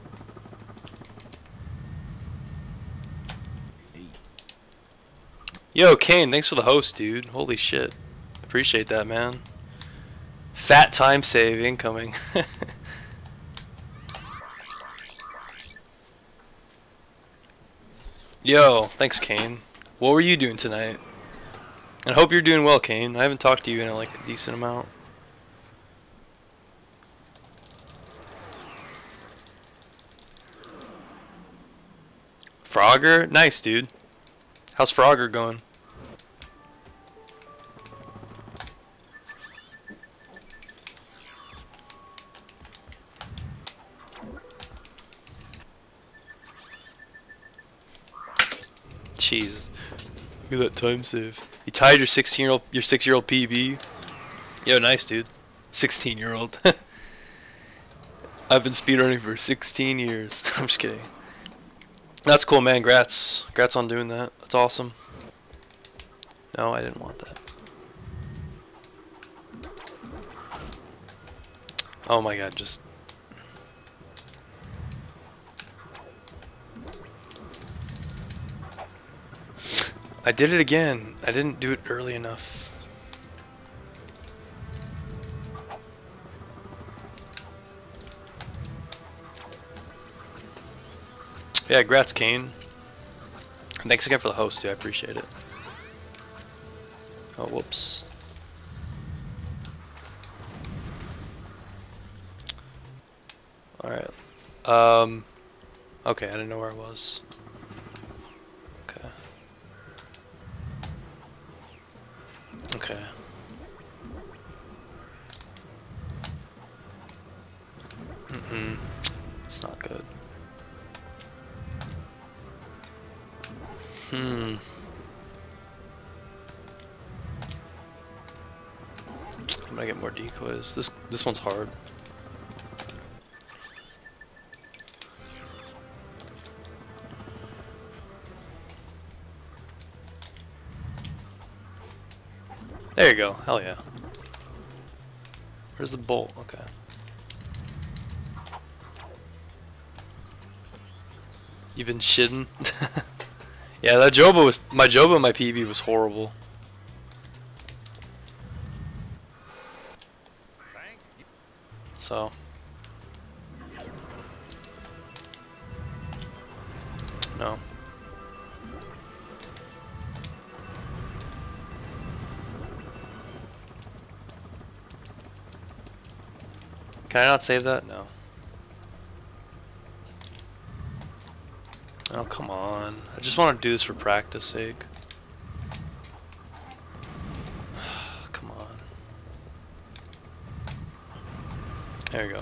Yo, Kane, thanks for the host, dude. Holy shit. Appreciate that, man. Fat time save incoming. Yo, thanks, Kane. What were you doing tonight? And I hope you're doing well, Kane. I haven't talked to you in like a decent amount. Frogger? Nice, dude. How's Frogger going? Jeez. Look at that time save. You tied your sixteen year old your six year old P B. Yo, nice, dude. sixteen year old. I've been speedrunning for sixteen years. I'm just kidding. That's cool, man. Grats. Grats on doing that. That's awesome. No, I didn't want that. Oh my god, just... I did it again. I didn't do it early enough. Yeah, grats, Kane. Thanks again for the host, too. I appreciate it. Oh, whoops. Alright. Um, okay, I didn't know where I was. Okay. Okay. Mm-mm. It's not good. Hmm. gonna get more decoys. This this one's hard. There you go. Hell yeah. Where's the bolt? Okay. You've been shitting? Yeah, that Joba was my Joba and my P B was horrible. So no. Can I not save that? No. Oh, come on. I just want to do this for practice sake. Come on. There you go.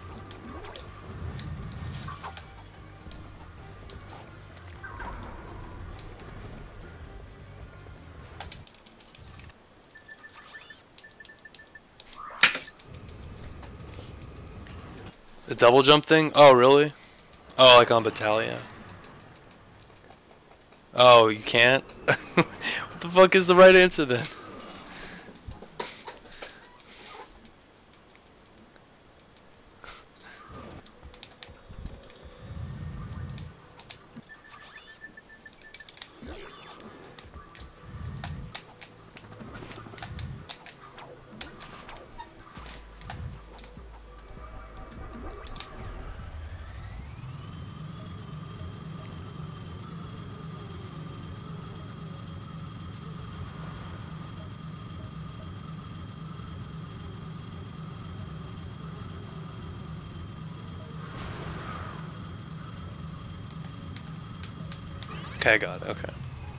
The double jump thing? Oh, really? Oh, like on Battalion? Oh, you can't? What the fuck is the right answer then? Okay, I got it. Okay.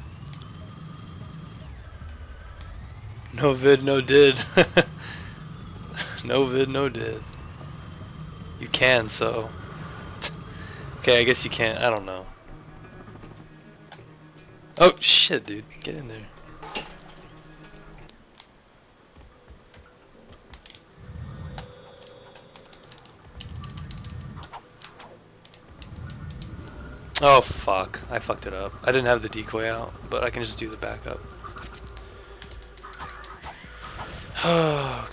No vid, no did. No vid, no did. You can, so. Okay, I guess you can't. I don't know. Oh, shit, dude. Get in there. Oh, fuck. I fucked it up. I didn't have the decoy out, but I can just do the backup. Okay.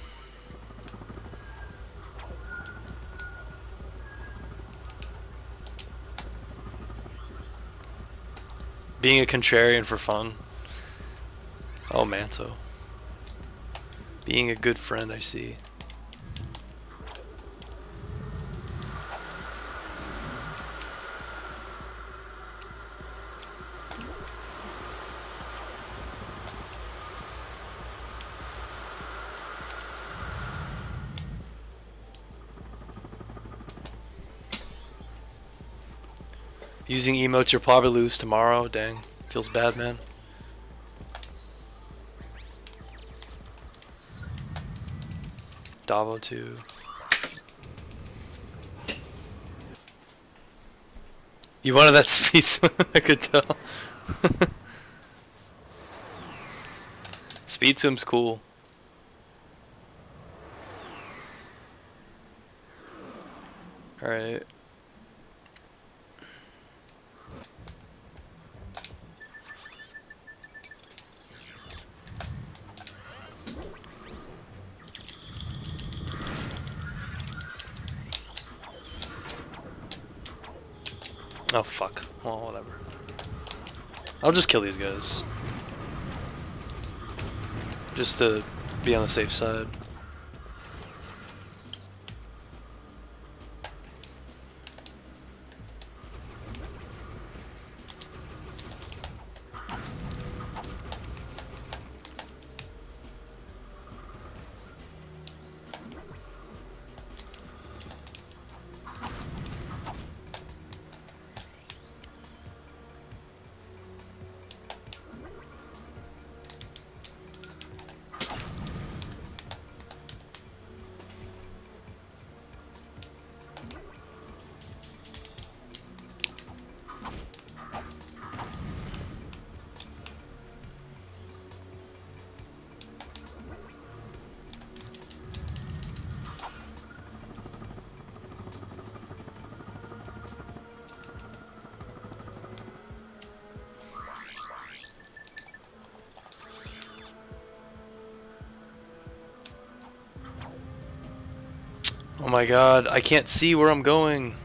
Being a contrarian for fun. Oh, Manto. Being a good friend, I see. Using emotes, you'll probably lose tomorrow. Dang. Feels bad, man. Davo two. You wanted that speed swim, I could tell. Speed swim's cool. Alright. Oh fuck. Well, whatever. I'll just kill these guys. Just to be on the safe side. Oh my god, I can't see where I'm going.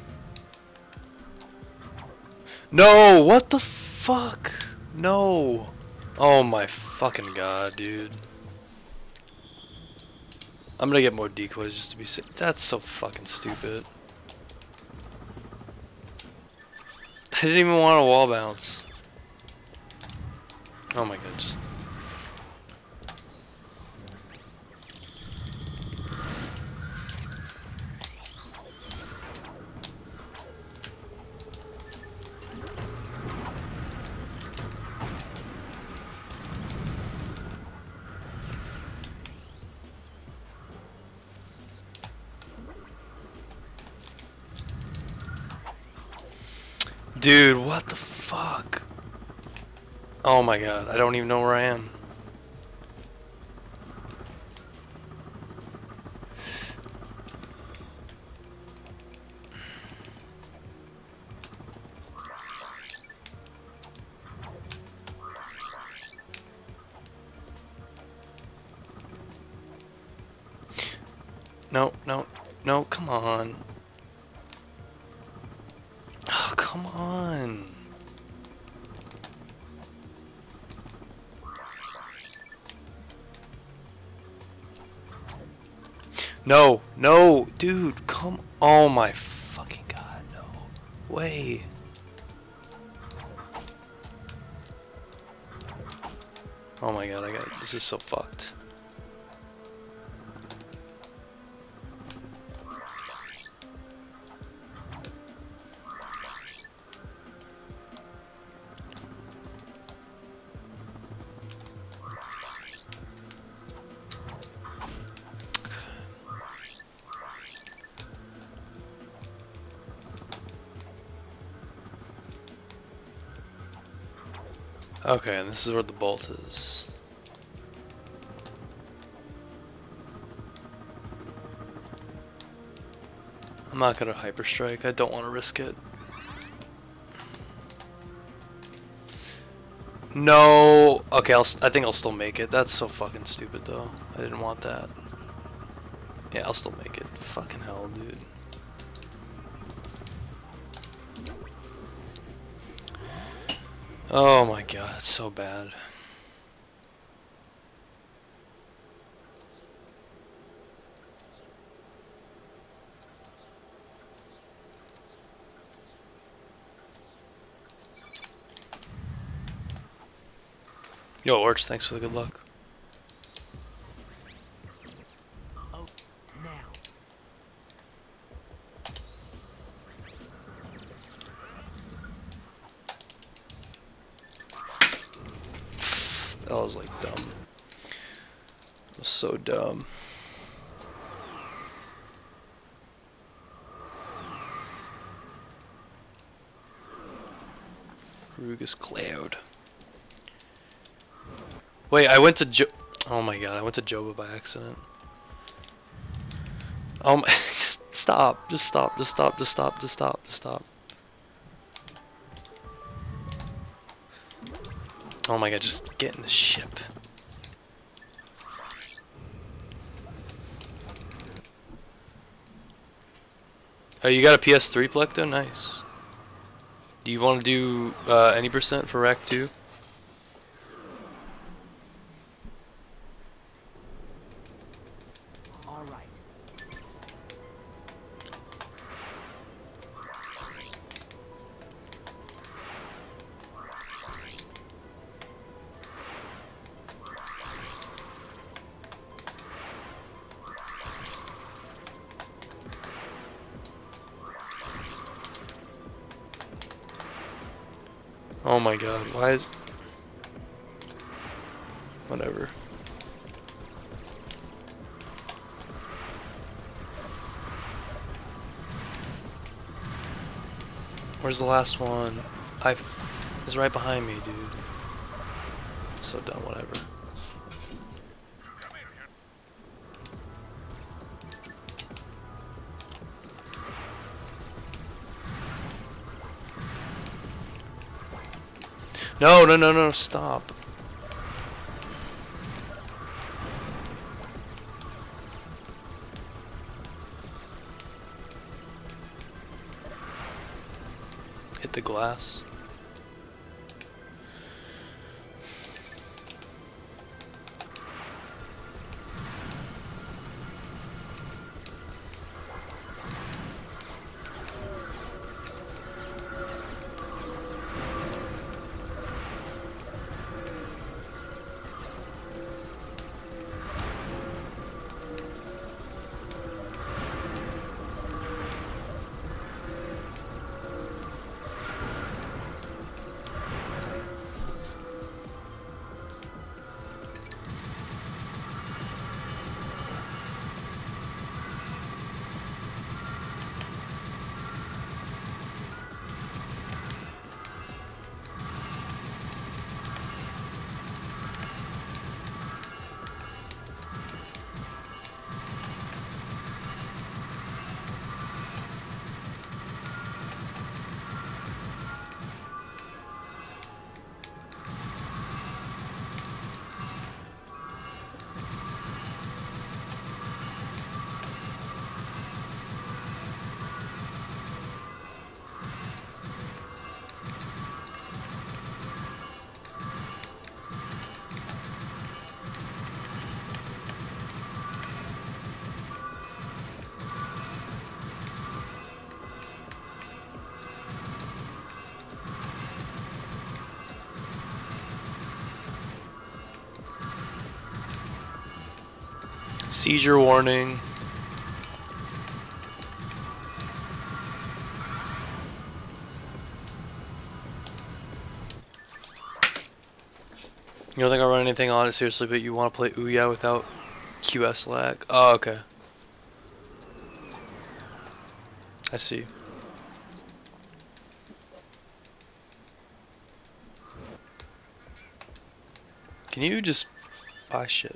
No, what the fuck? No. Oh my fucking god, dude. I'm gonna get more decoys just to be safe. That's so fucking stupid. I didn't even want a wall bounce. Oh my god, just... Dude, what the fuck? Oh my god, I don't even know where I am. No, no, no, come on. Oh, come on. No, no, dude, come. Oh my fucking god, no way. Oh my god, I got this is so fucked. Okay, and this is where the bolt is. I'm not gonna hyper strike. I don't want to risk it. No. Okay, I'll. I think I'll still make it. That's so fucking stupid, though. I didn't want that. Yeah, I'll still make it. Fucking hell, dude. Oh my god, it's so bad. Yo, Orch, thanks for the good luck. Oh, now. That was like dumb. That was so dumb. Rugus Cloud. Wait, I went to Jo- Oh my god, I went to Joba by accident. Oh my- Stop, just stop, just stop, just stop, just stop, just stop. Oh my god, just get in the ship. Oh, you got a P S three Plecto? Nice. Do you want to do uh, any percent for Rack two? All right. Oh my god, why is... Whatever. Where's the last one? I... f It's right behind me, dude. So dumb, whatever. No, no, no, no, stop. Hit the glass. Seizure warning. You don't think I'll run anything on it seriously, but you want to play Ouya without Q S lag? Oh, okay. I see. Can you just buy shit?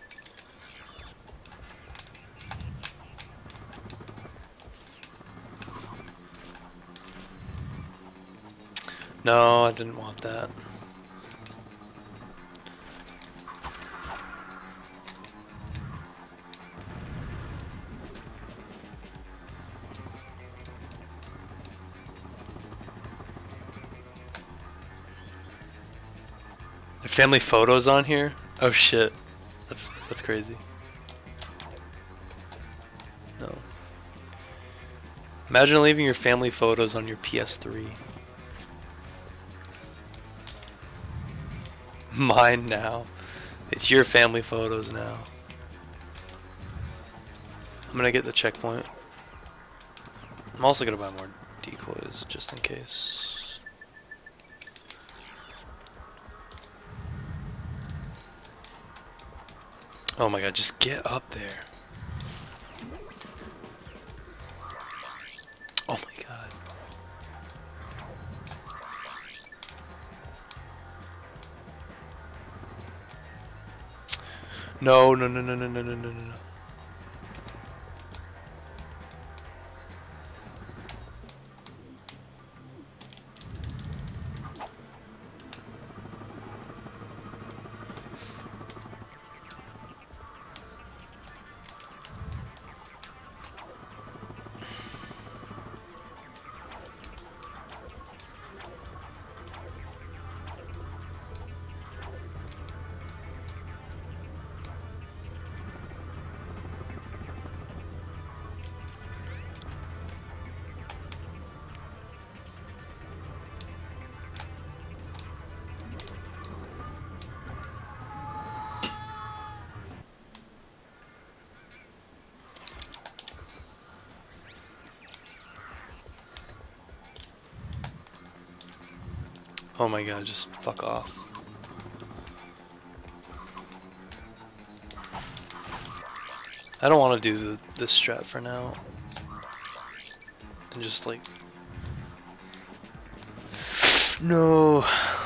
No, I didn't want that. Family photos on here? Oh shit. That's that's crazy. No. Imagine leaving your family photos on your P S three. Mine now. It's your family photos now. I'm gonna get the checkpoint. I'm also gonna buy more decoys just in case. Oh my god, just get up there. Oh my god. No, no, no, no, no, no, no, no, no. Oh my god, just fuck off. I don't want to do the, this strat for now. And just like... No.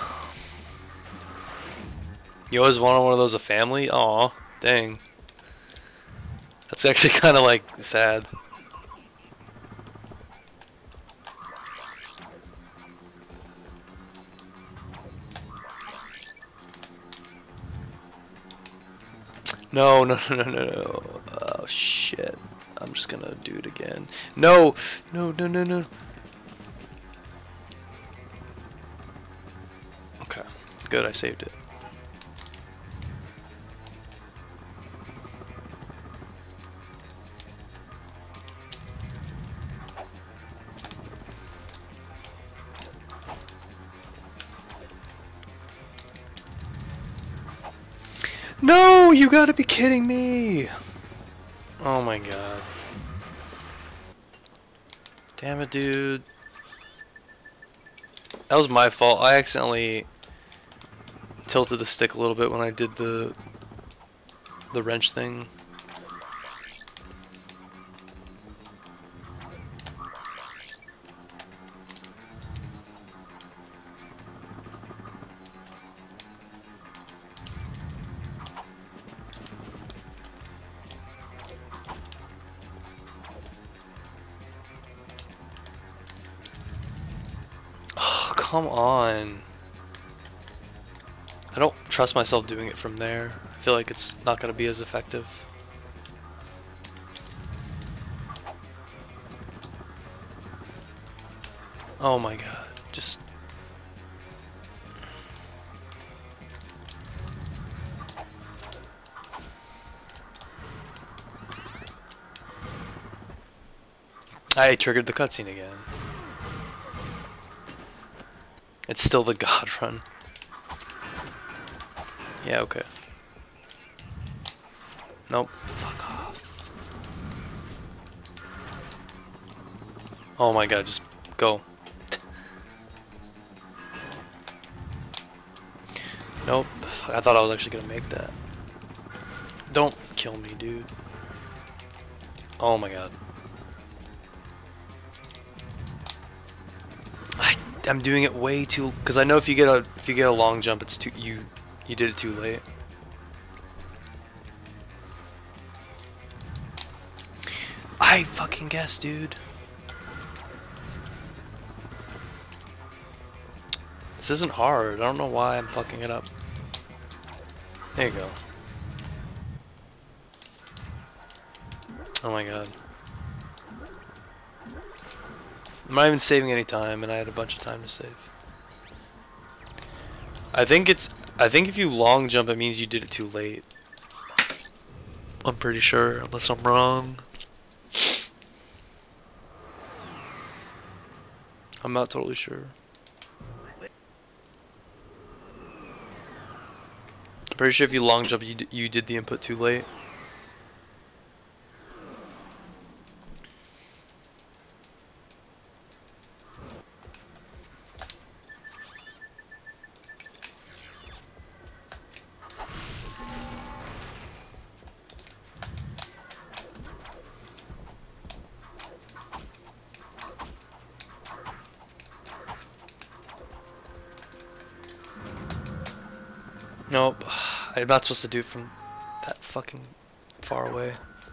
You always wanted one of those a family? Aw, dang. That's actually kind of like sad. No, no, no, no, no, no. Oh, shit. I'm just gonna do it again. No! No, no, no, no. Good, I saved it. No, you gotta be kidding me! Oh my god. Damn it, dude. That was my fault. I accidentally tilted the stick a little bit when I did the the wrench thing. Come on. I don't trust myself doing it from there. I feel like it's not going to be as effective. Oh my god. Just... I triggered the cutscene again. It's still the god run. Yeah, okay. Nope. Fuck off. Oh my god, just go. Nope. I thought I was actually gonna make that. Don't kill me, dude. Oh my god. I'm doing it way too, because I know if you get a if you get a long jump, it's too you you did it too late. I fucking guess, dude. This isn't hard. I don't know why I'm fucking it up. There you go. Oh my god. I'm not even saving any time, and I had a bunch of time to save. I think it's... I think if you long jump, it means you did it too late. I'm pretty sure, unless I'm wrong. I'm not totally sure. I'm pretty sure if you long jump, you, d you did the input too late. Nope, I'm not supposed to do it from that fucking far away.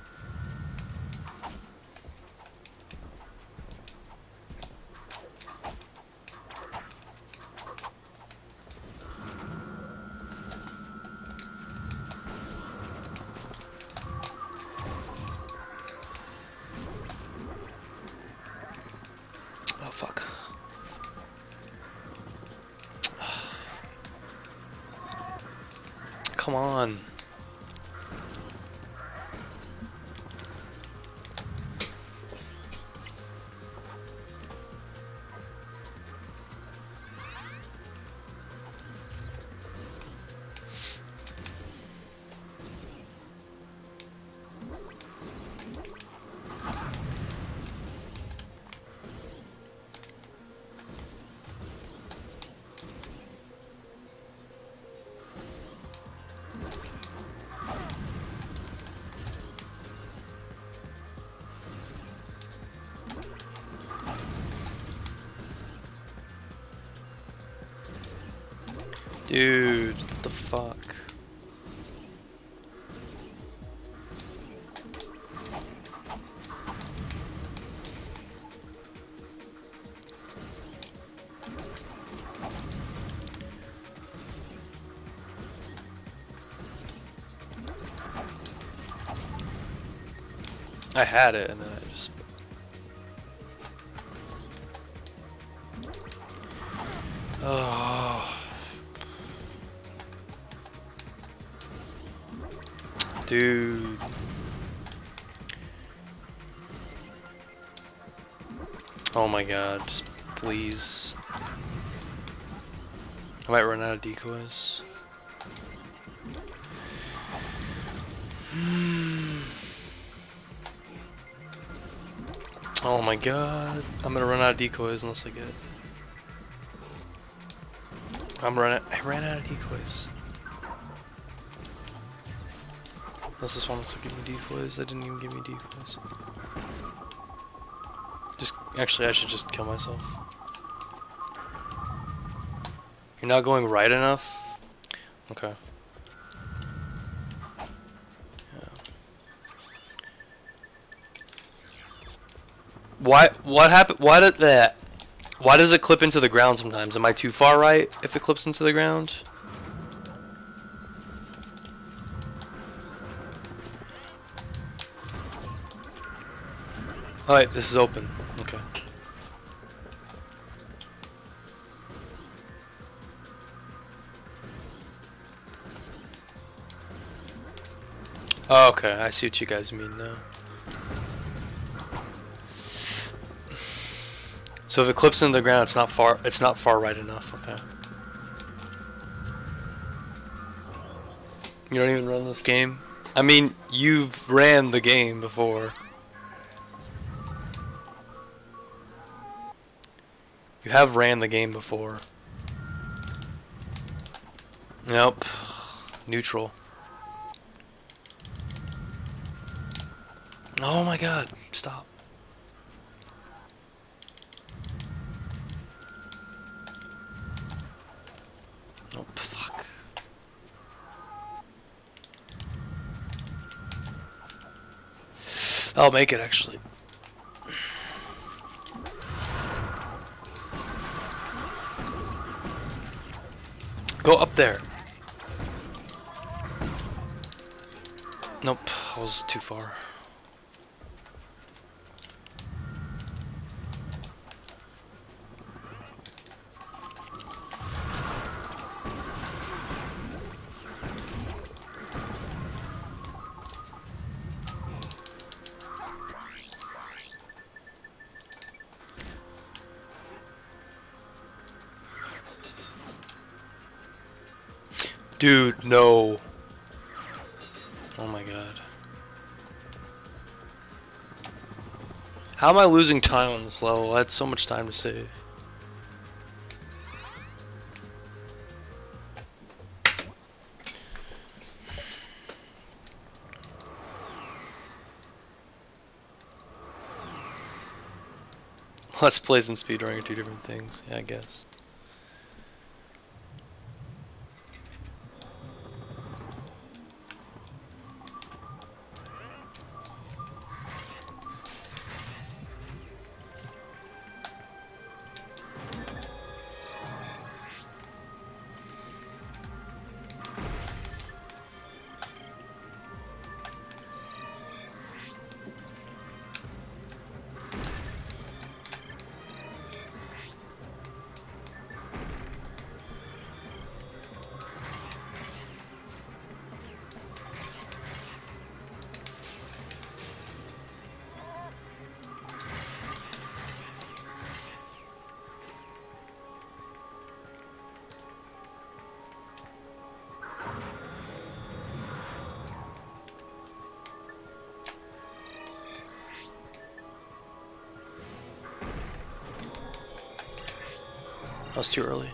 Oh fuck. Come on. Dude, what the fuck? I had it and then I just... Oh... Dude. Oh my god, just please. I might run out of decoys. Oh my god. I'm gonna run out of decoys unless I get it. I'm running. I ran out of decoys. Unless this one wants to give me decoys. That didn't even give me decoys. Just actually, I should just kill myself. You're not going right enough. Okay. Yeah. Why? What happened? Why did that? Why does it clip into the ground sometimes? Am I too far right if it clips into the ground? Alright, this is open. Okay. Oh, okay, I see what you guys mean now. So if it clips into the ground, it's not far. It's not far right enough. Okay. You don't even run this game. I mean, you've ran the game before. You have ran the game before. Nope. Neutral. Oh my god. Stop. Nope. Fuck. I'll make it actually. Go up there. Nope, I was too far. Dude, no. Oh my god. How am I losing time on this level? I had so much time to save. Let's plays and speedrunning are two different things. Yeah, I guess. That was too early.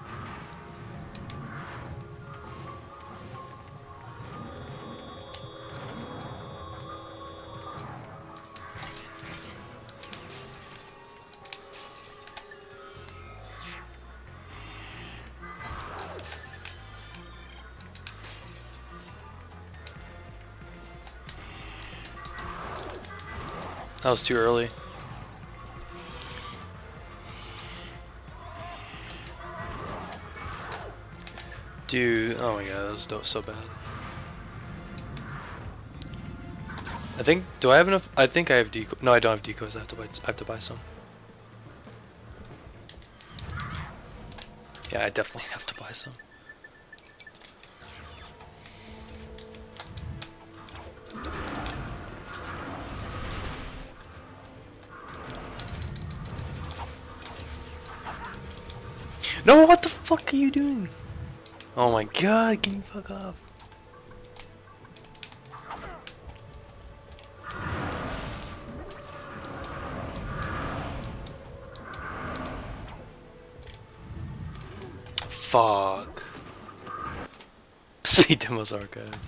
That was too early. Dude, oh my god, that was, that was so bad. I think, do I have enough? I think I have decoys. No, I don't have decoys. I have to buy. I have to buy some. Yeah, I definitely have to buy some. No, what the fuck are you doing? Oh my god, can you fuck off? Fuck. Speed Demos Archive.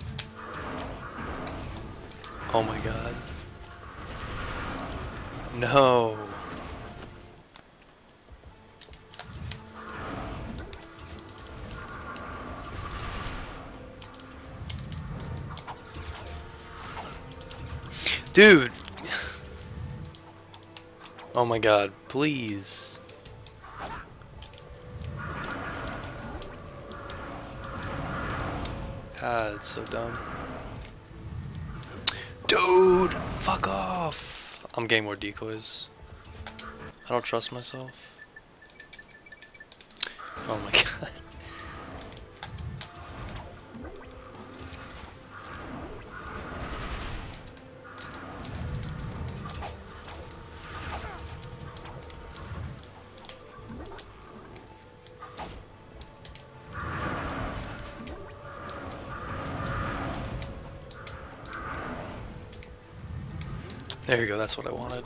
Oh my god. No. Dude. Oh my god, please. God, it's so dumb. Dude, fuck off. I'm getting more decoys. I don't trust myself. Oh my god. There you go, that's what I wanted.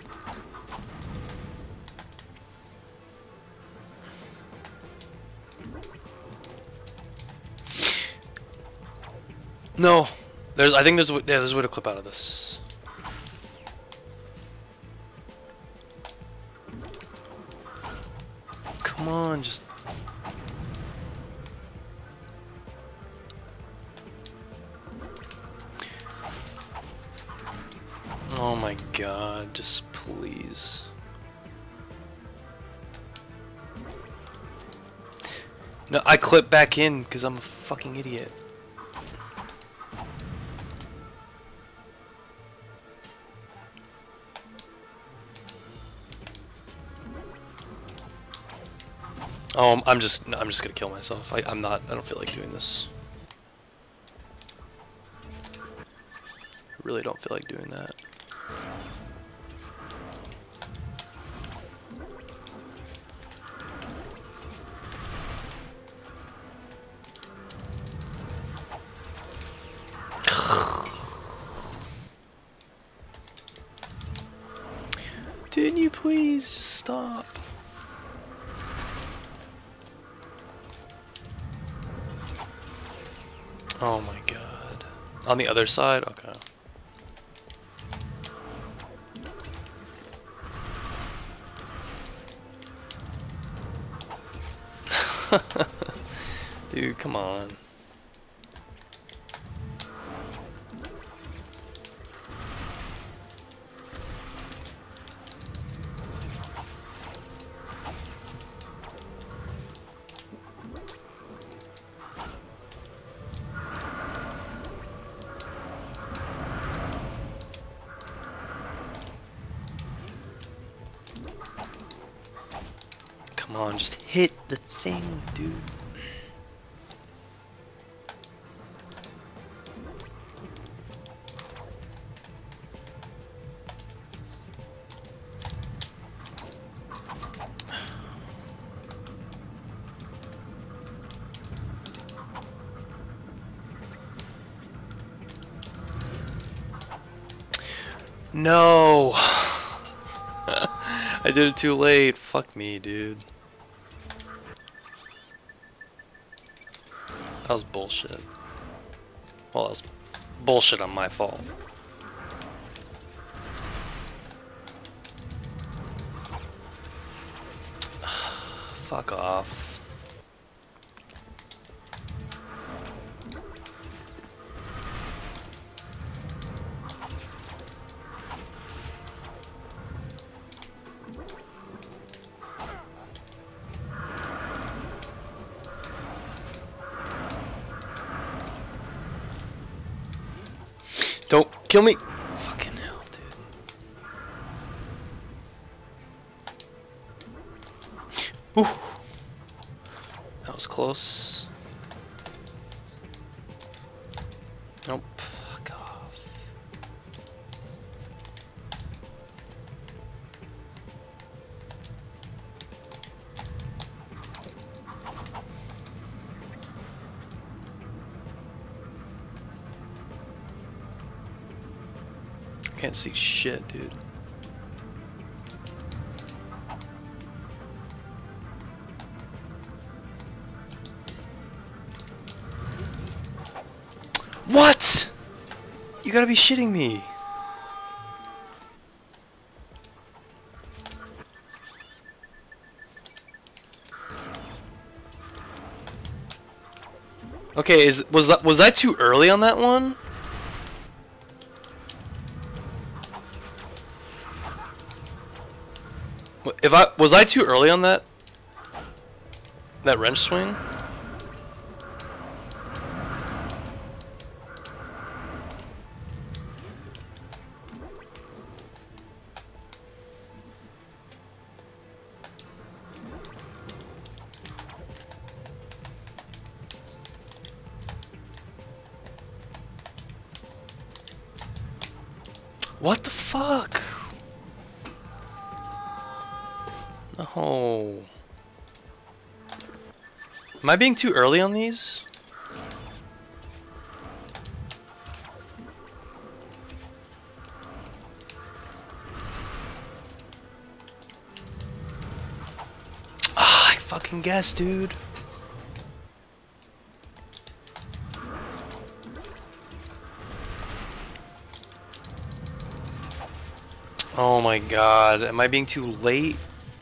No, there's. I think there's. Yeah, there's a way to clip out of this. Come on, just. Oh my god, just please. No, I clip back in because I'm a fucking idiot. Oh, I'm just. I'm just gonna kill myself. I, I'm not. I don't feel like doing this. I really don't feel like doing that. Didn't you please just stop? Oh my god. On the other side? Okay. Dude, come on. Come on, just hit the thing, dude. No. I did it too late. Fuck me, dude. That was bullshit. Well, that was bullshit on my fault. Fuck off. Don't kill me! Fucking hell, dude. Ooh. That was close. Nope. Fuck off. Can't see shit, dude. What? You gotta be shitting me. Okay, is was that was I too early on that one? If I was I too early on that that wrench swing? What the fuck? No. Am I being too early on these? Ah, I fucking guess, dude. Oh my god, am I being too late?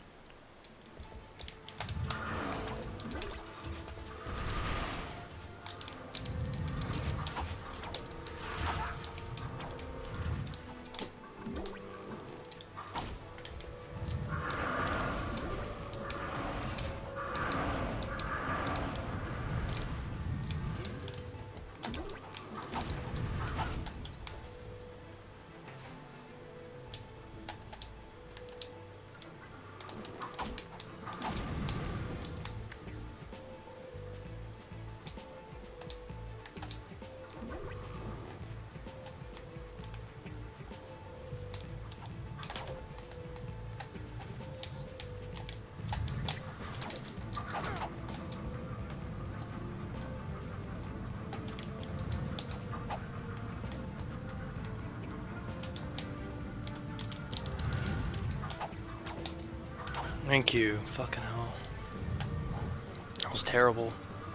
Thank you. Fucking hell. That was terrible.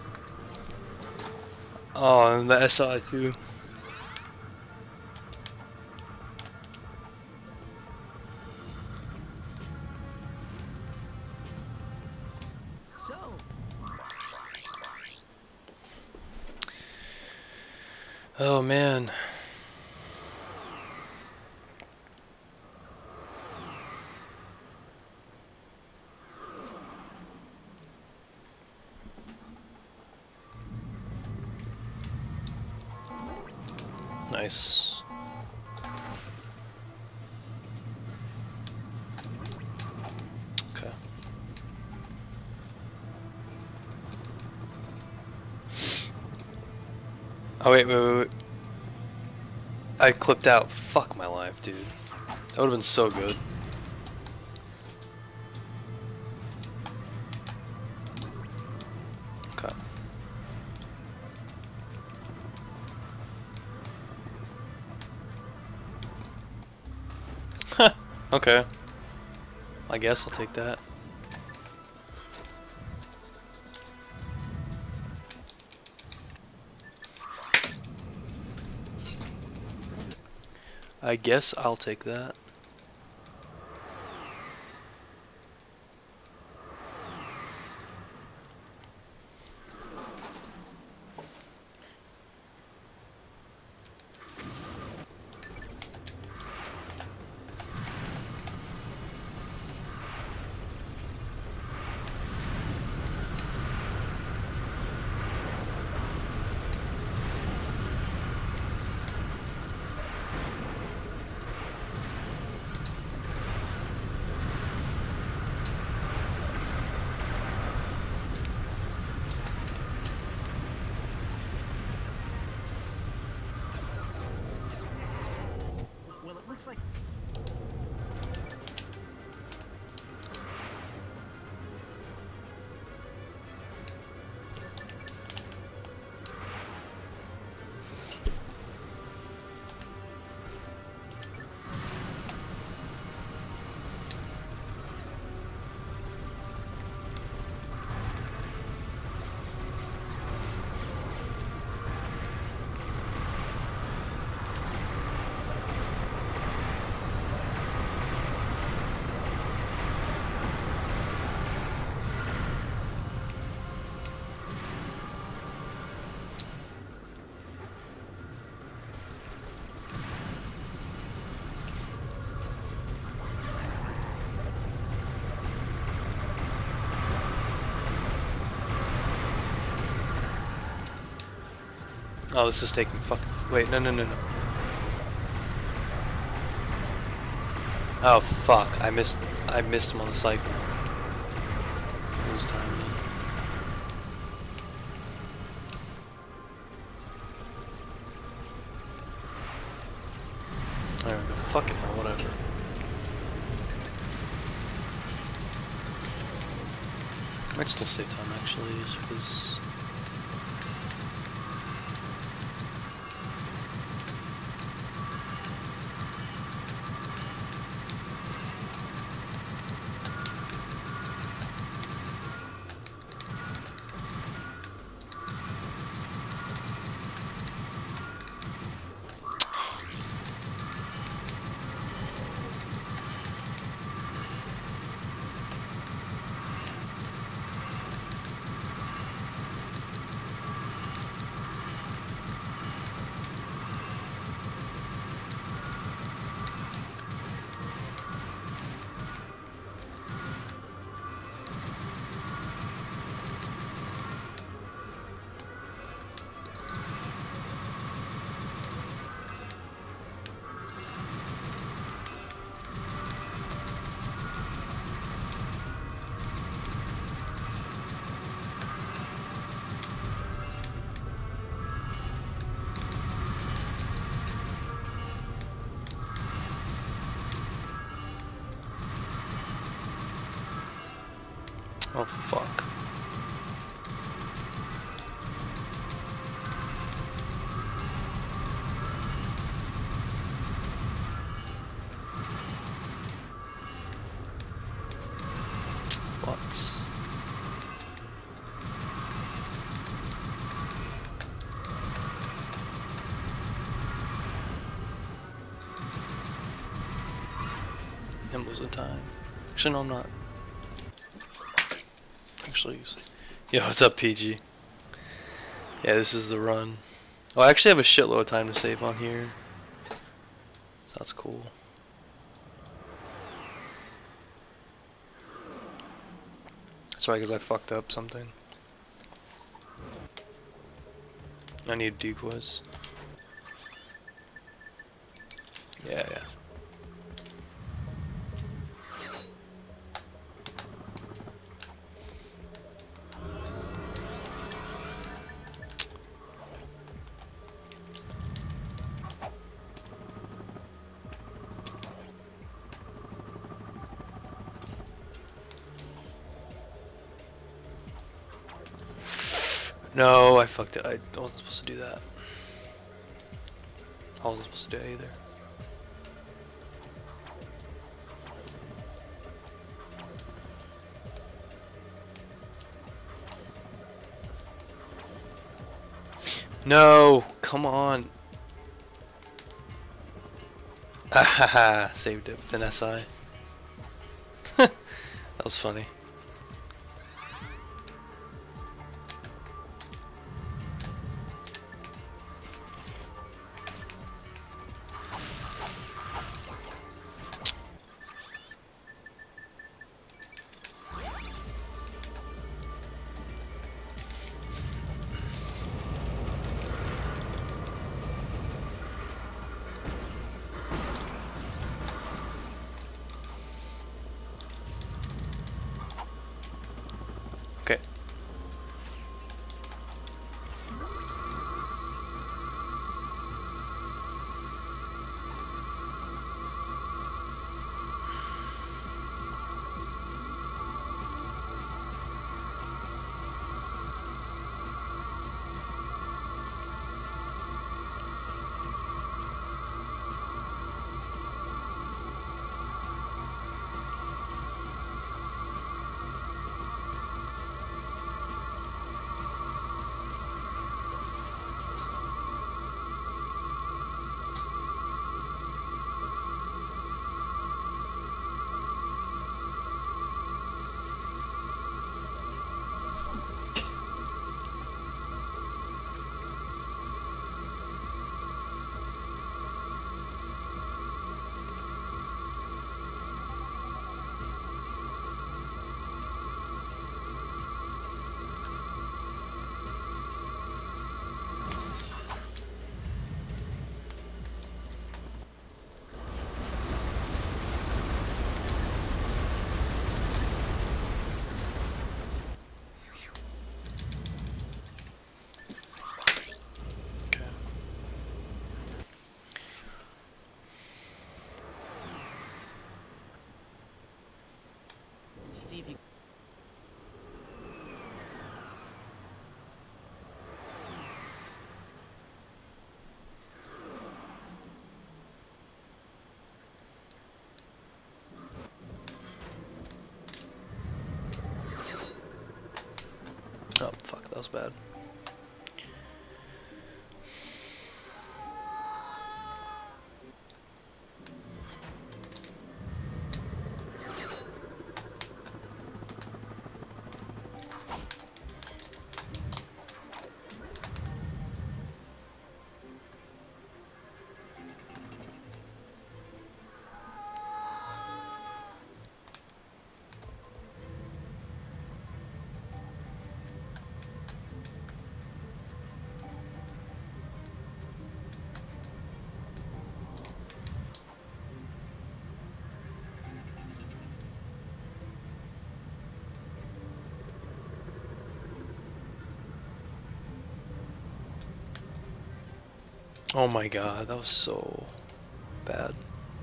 Oh, and the S I too. So, Oh man. Nice. Okay. Oh wait, wait, wait, wait. I clipped out. Fuck my life, dude. That would have been so good. Okay. Okay. I guess I'll take that. I guess I'll take that. well, it looks like Oh, this is taking fucking. Wait, no, no, no, no. Oh fuck! I missed. I missed him on the cycle. Lose time then. There we go. Fucking hell, whatever. Might still save time actually, just because. Oh fuck. What? I'm losing time. Actually, no, I'm not. Actually, you see. Yo, what's up, P G? Yeah, this is the run. Oh, I actually have a shitload of time to save on here. That's cool. Sorry, because I fucked up something. I need decoys. Yeah, yeah. No, I fucked it. I wasn't supposed to do that. I wasn't supposed to do it either. No, come on. Ahaha, saved it with an S I. That was funny. Oh, fuck, that was bad. Oh my god, that was so bad.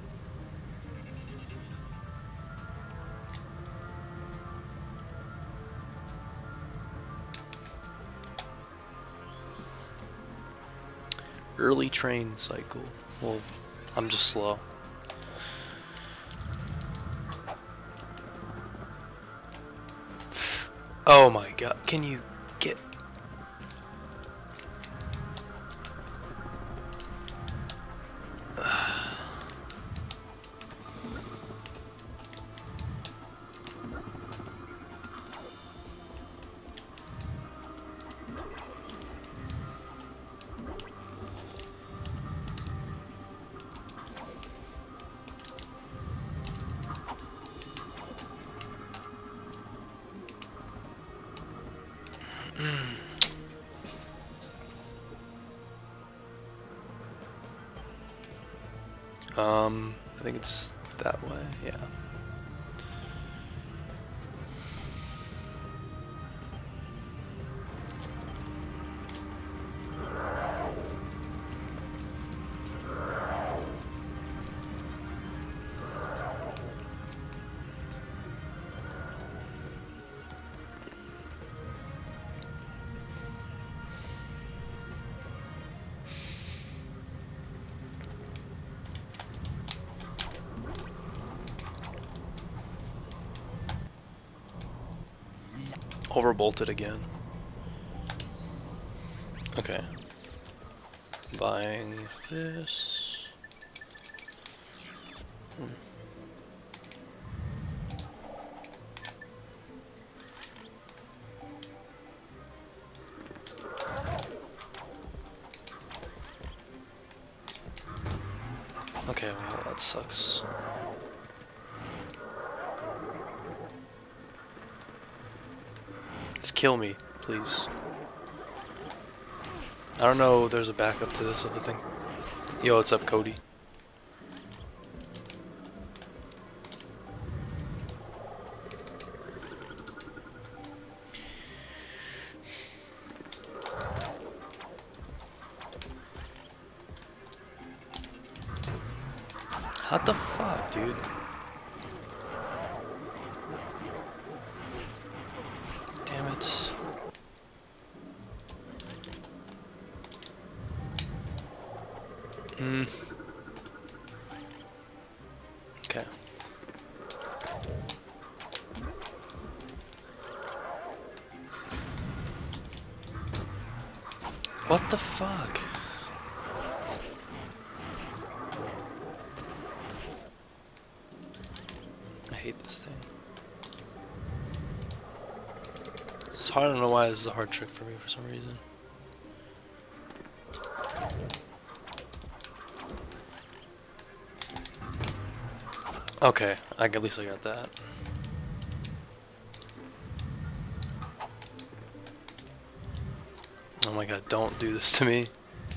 Early train cycle. Well, I'm just slow. Oh my god, can you get... Um, I think it's that way, yeah. Overbolted again. Okay. Buying this. Hmm. Okay, well, that sucks. Just kill me, please. I don't know if there's a backup to this other thing. Yo, what's up, Cody? What the fuck, dude? Damn it. Hmm. Okay. What the fuck? I hate this thing. It's hard. I don't know why this is a hard trick for me for some reason. Okay, I at least I got that. Oh my god, don't do this to me.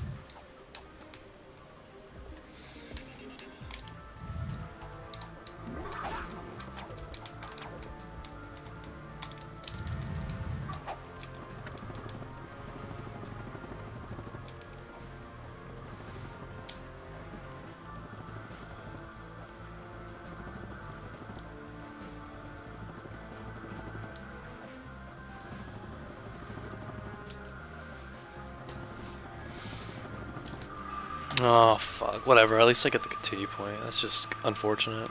Oh fuck, whatever, at least I get the continue point. That's just unfortunate.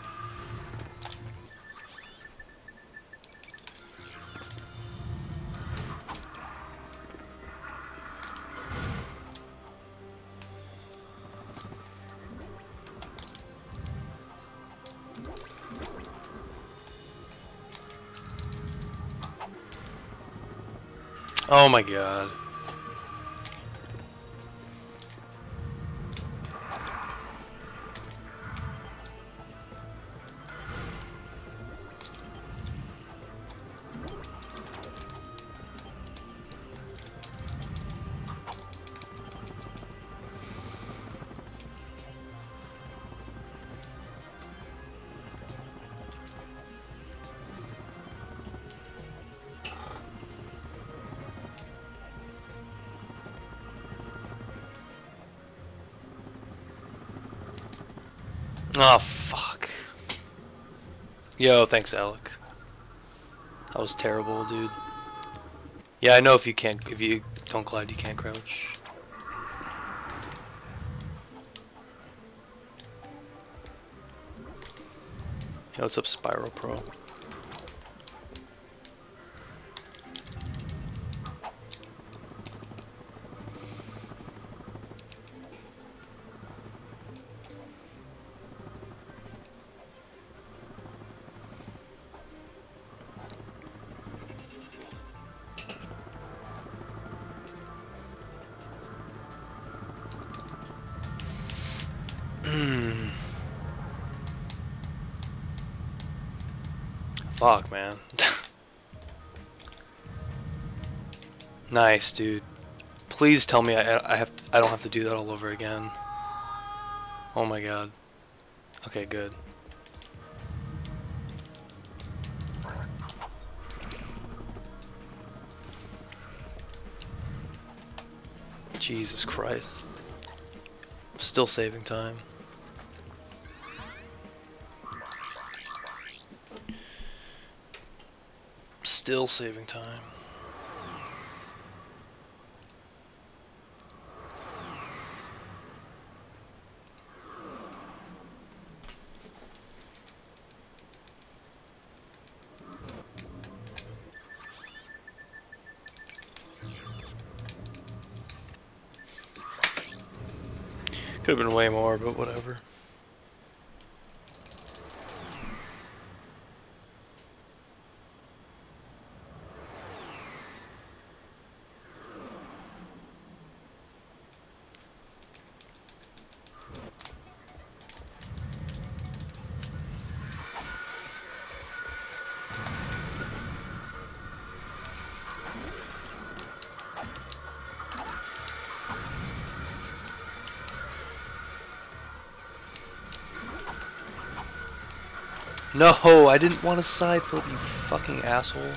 Oh my god. Oh, fuck. Yo, thanks, Alec. That was terrible, dude. Yeah, I know if you can't, if you don't glide, you can't crouch. Yo, what's up, Spyro Pro? Fuck, man. Nice, dude. Please tell me I I have to, I don't have to do that all over again. Oh my god. Okay, good. Jesus Christ. Still saving time. Still saving time. Could have been way more, but whatever. No, I didn't want to side flip, you fucking asshole.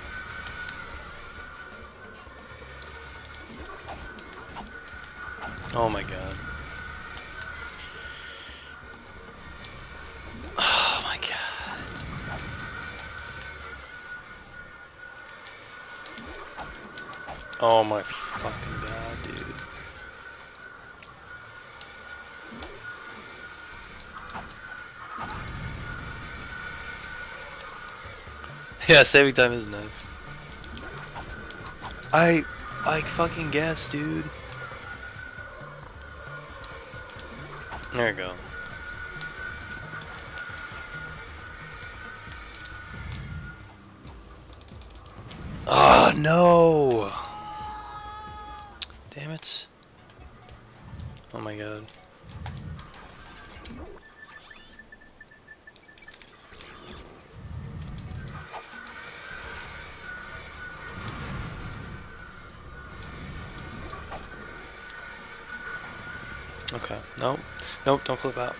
Oh my god. Oh my god. Oh my fucking god, dude. Yeah, saving time is nice. I, I fucking guess, dude. There you go. Oh no! Damn it. Oh my god. Okay. Nope. Nope, don't clip out.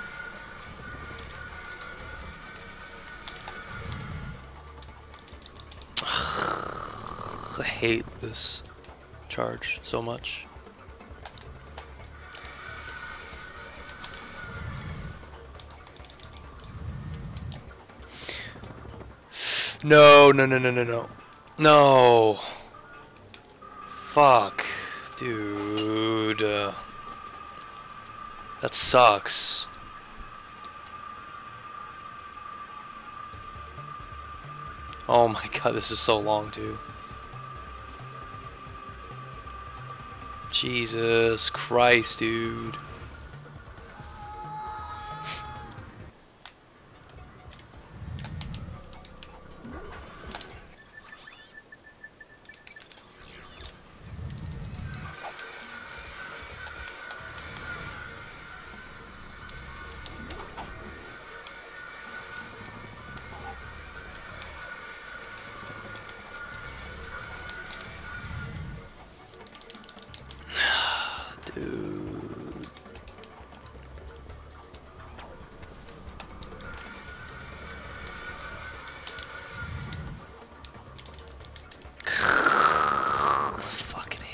I hate this charge so much. No, no, no, no, no, no. No. Fuck. Dude. Uh, that sucks. Oh my god, this is so long, too. Jesus Christ, dude.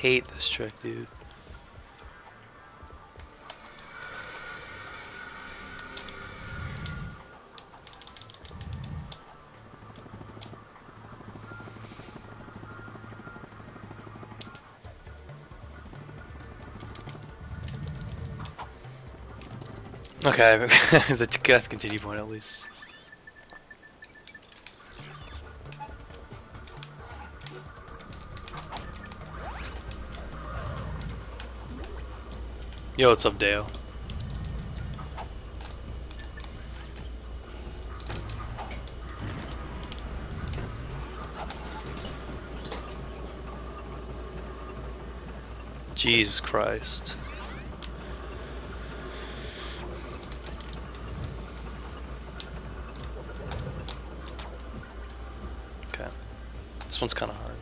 hate this trick, dude. Okay, the death continue point at least. Yo, what's up, Dale? Jesus Christ. Okay. This one's kind of hard.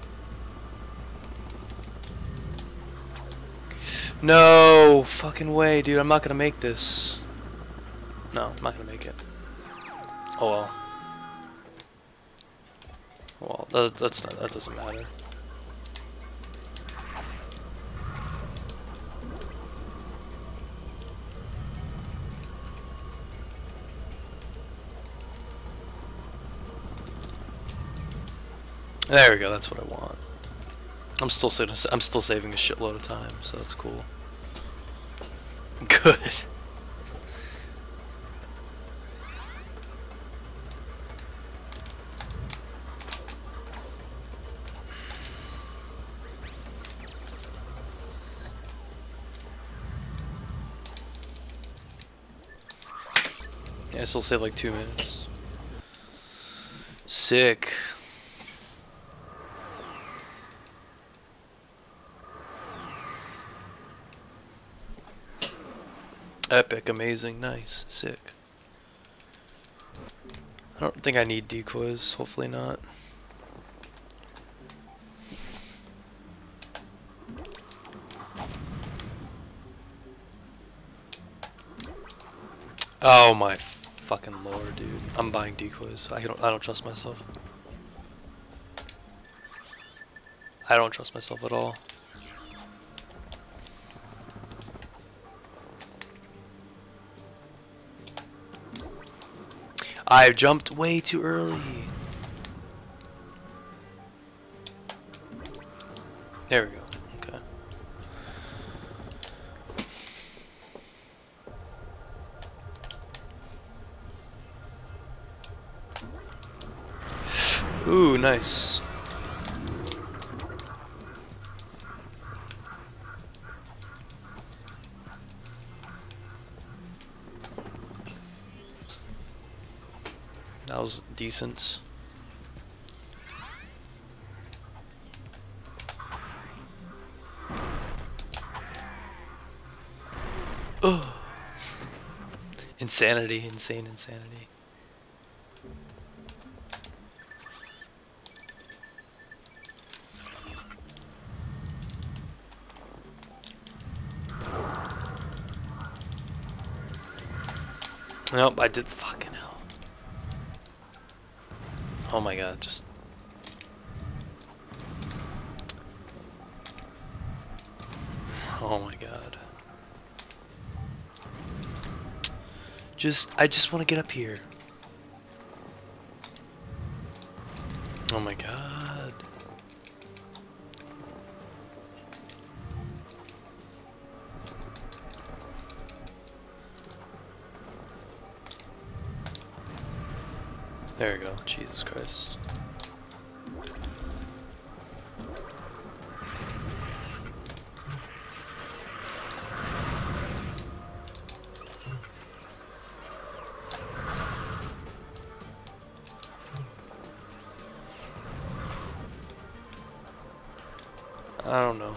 No fucking way, dude. I'm not gonna make this. No, I'm not gonna make it. Oh well. Oh well, that, that's not, that doesn't matter. There we go. That's what I want. I'm still saving. I'm still saving a shitload of time, so that's cool. Good. Yeah, I still save like two minutes. Sick. Epic, amazing, nice, sick. I don't think I need decoys, hopefully not. Oh my fucking lord, dude. I'm buying decoys. I don't I don't trust myself. I don't trust myself at all. I jumped way too early. There we go. Okay. Ooh, nice. That was decent. Ugh. Insanity, insane insanity. Nope, I did fucking hell. Oh my god, just oh my god. Just I just want to get up here. Oh my god. There we go. Jesus Christ. I don't know.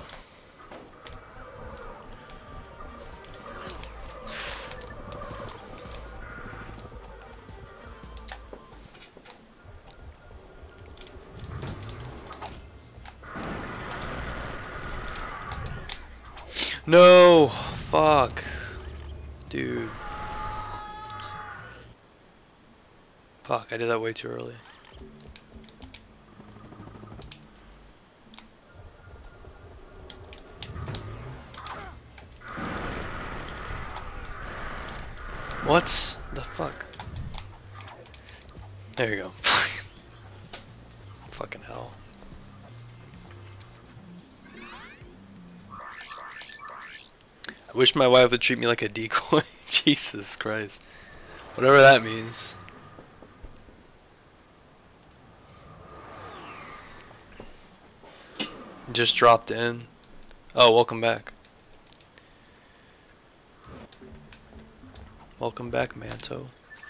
No, fuck, dude. Fuck, I did that way too early. What the fuck? There you go. Fucking hell. I wish my wife would treat me like a decoy. Jesus Christ. Whatever that means. Just dropped in. Oh, welcome back. Welcome back, Manto.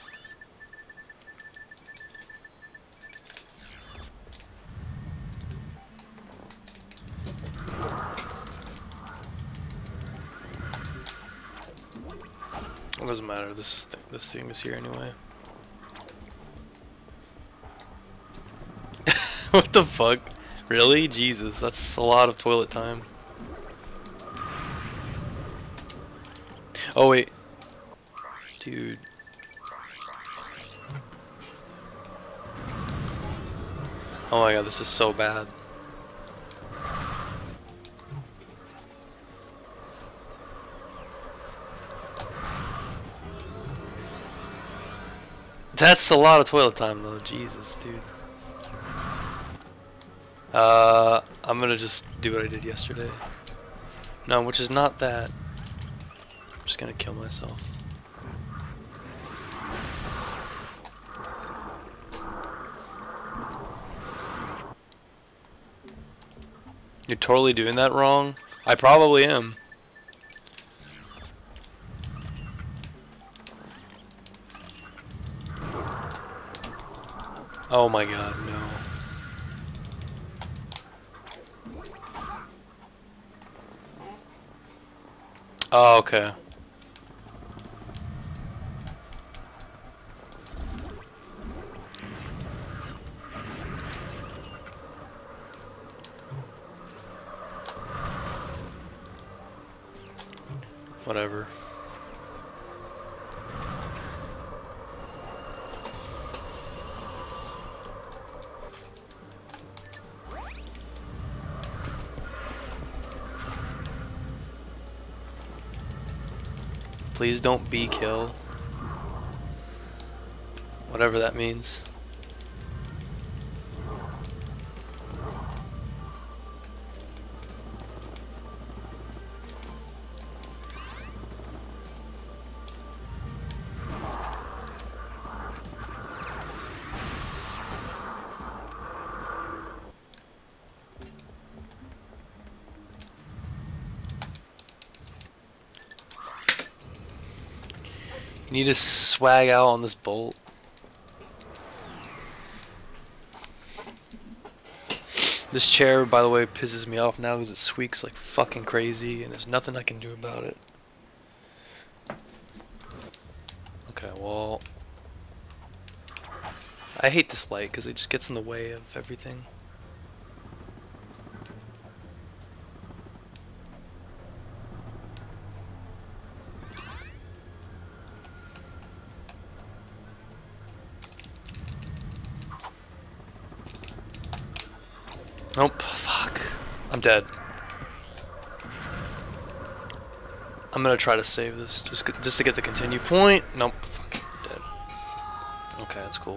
It doesn't matter. This th this thing is here anyway. What the fuck? Really? Jesus, that's a lot of toilet time. Oh wait. Dude. Oh my god, this is so bad. That's a lot of toilet time though, Jesus, dude. Uh, I'm gonna just do what I did yesterday. No, which is not that. I'm just gonna kill myself. You're totally doing that wrong? I probably am. Oh my god, no. Oh, okay. Whatever. Please don't B kill. Whatever that means. You need to swag out on this bolt. This chair, by the way, pisses me off now because it squeaks like fucking crazy and there's nothing I can do about it. Okay, well... I hate this light because it just gets in the way of everything. Nope, fuck. I'm dead. I'm gonna try to save this just just to get the continue point. Nope, fuck, dead. Okay, that's cool.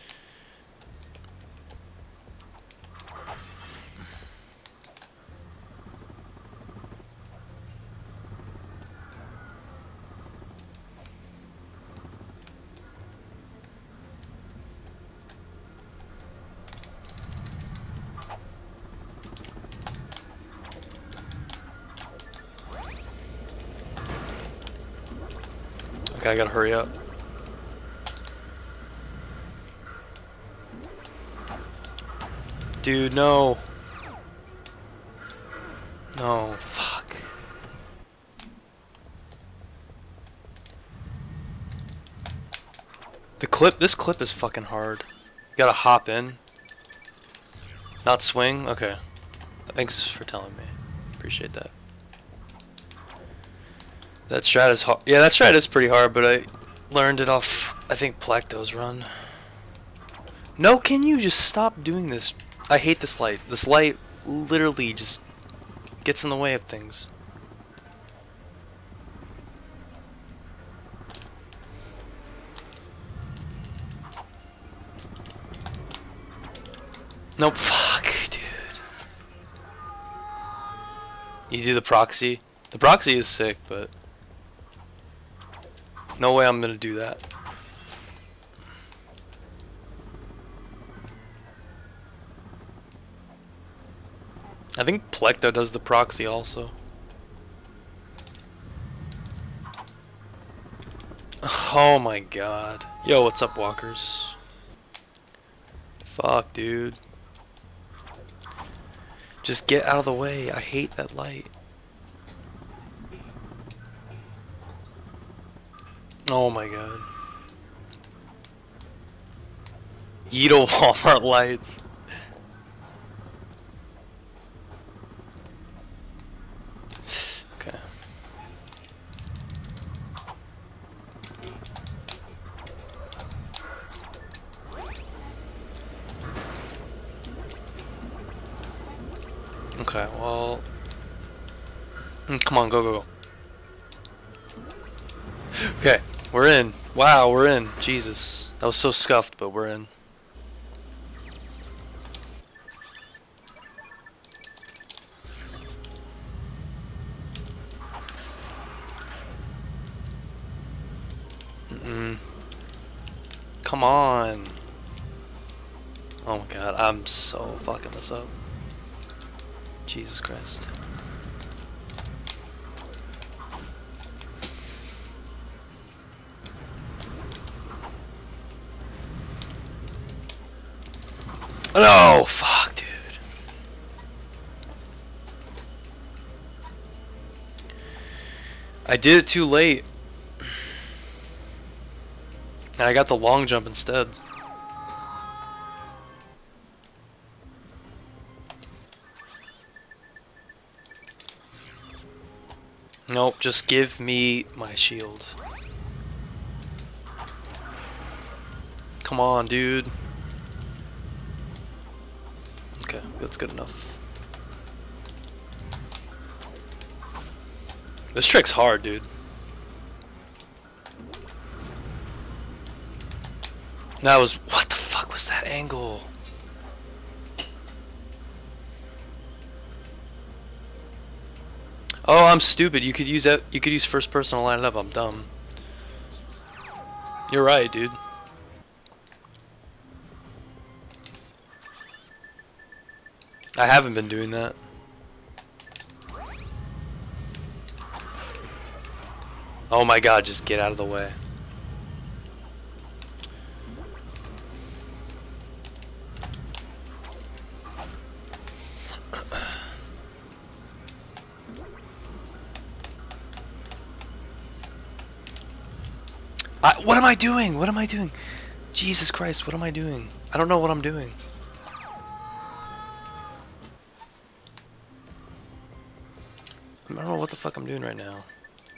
Okay, I gotta hurry up. Dude, no. No, fuck. The clip, this clip is fucking hard. You gotta hop in. Not swing? Okay. Thanks for telling me. Appreciate that. That strat is hard. Yeah, that strat is pretty hard, but I learned it off, I think, Plakto's run. No, can you just stop doing this? I hate this light. This light literally just gets in the way of things. Nope, fuck, dude. You do the proxy. The proxy is sick, but no way I'm gonna do that. I think Plecto does the proxy also. Oh my god. Yo, what's up, walkers? Fuck, dude. Just get out of the way. I hate that light. Oh my god. Yeetle Walmart lights. Okay. Okay, well... Mm, come on, go, go, go. Okay, we're in. Wow, we're in. Jesus. That was so scuffed, but we're in. Mm-mm. Come on. Oh my god, I'm so fucking this up. Jesus Christ. No, fuck, dude. I did it too late. And I got the long jump instead. Nope, just give me my shield. Come on, dude. Okay, that's good enough. This trick's hard, dude. That was... What the fuck was that angle? Oh, I'm stupid. You could use that. You could use first person to line it up. I'm dumb. You're right, dude. I haven't been doing that. Oh my god, just get out of the way. I, what am I doing? What am I doing? Jesus Christ, what am I doing? I don't know what I'm doing. I don't know what the fuck I'm doing right now.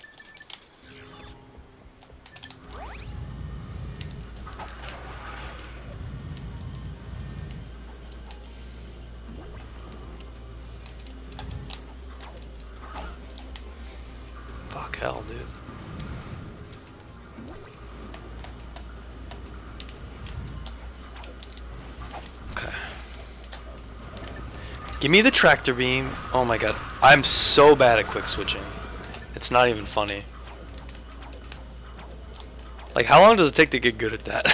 Fuck hell, dude. Okay. Give me the tractor beam. Oh my god. I'm so bad at quick switching. It's not even funny. Like, how long does it take to get good at that?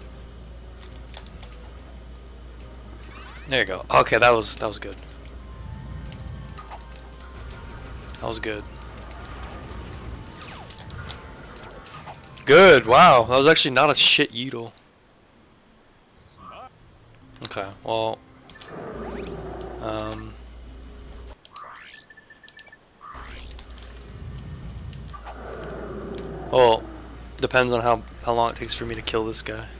There you go. Okay, that was that was good. That was good. Good. Wow, that was actually not a shit yeetle. Okay. Well. Um. Well, depends on how how long it takes for me to kill this guy.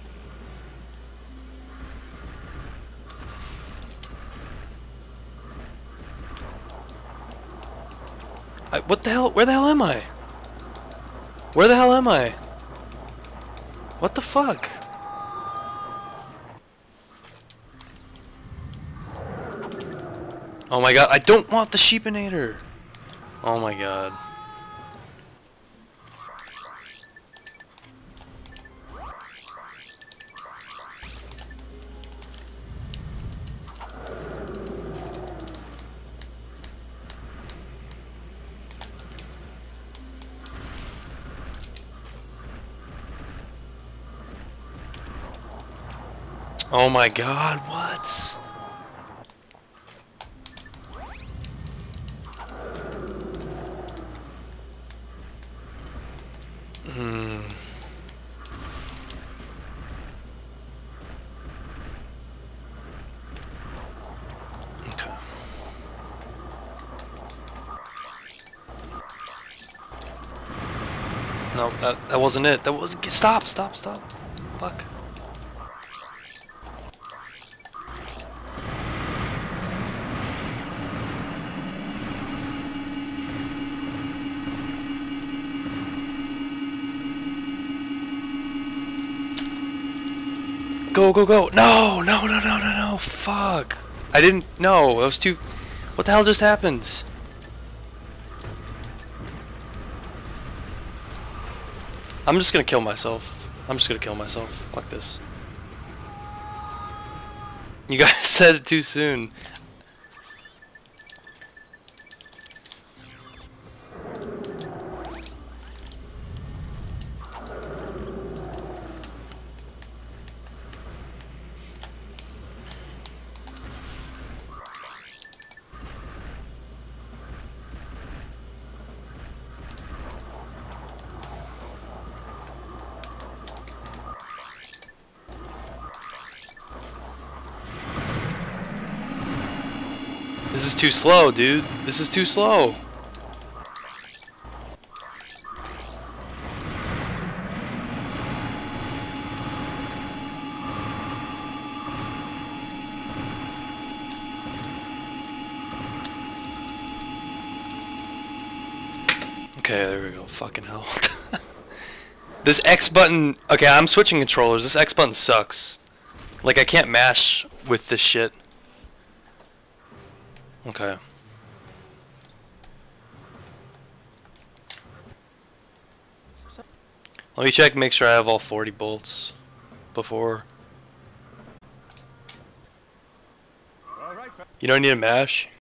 I, what the hell? Where the hell am I? Where the hell am I? What the fuck? Oh my god, I don't want the sheepinator. Oh my god. Oh my god, what? Hmm. Okay. No, that, that wasn't it. That wasn't. Stop, stop, stop. Fuck. Go, go, go. No, no, no, no, no, no. Fuck. I didn't. No, that was too. What the hell just happened? I'm just gonna kill myself. I'm just gonna kill myself. Fuck this. You guys said it too soon. This is too slow, dude. This is too slow. Okay, there we go. Fucking hell. This X button... Okay, I'm switching controllers. This X button sucks. Like, I can't mash with this shit. Okay. Let me check, make sure I have all forty bolts before. You don't need a mash?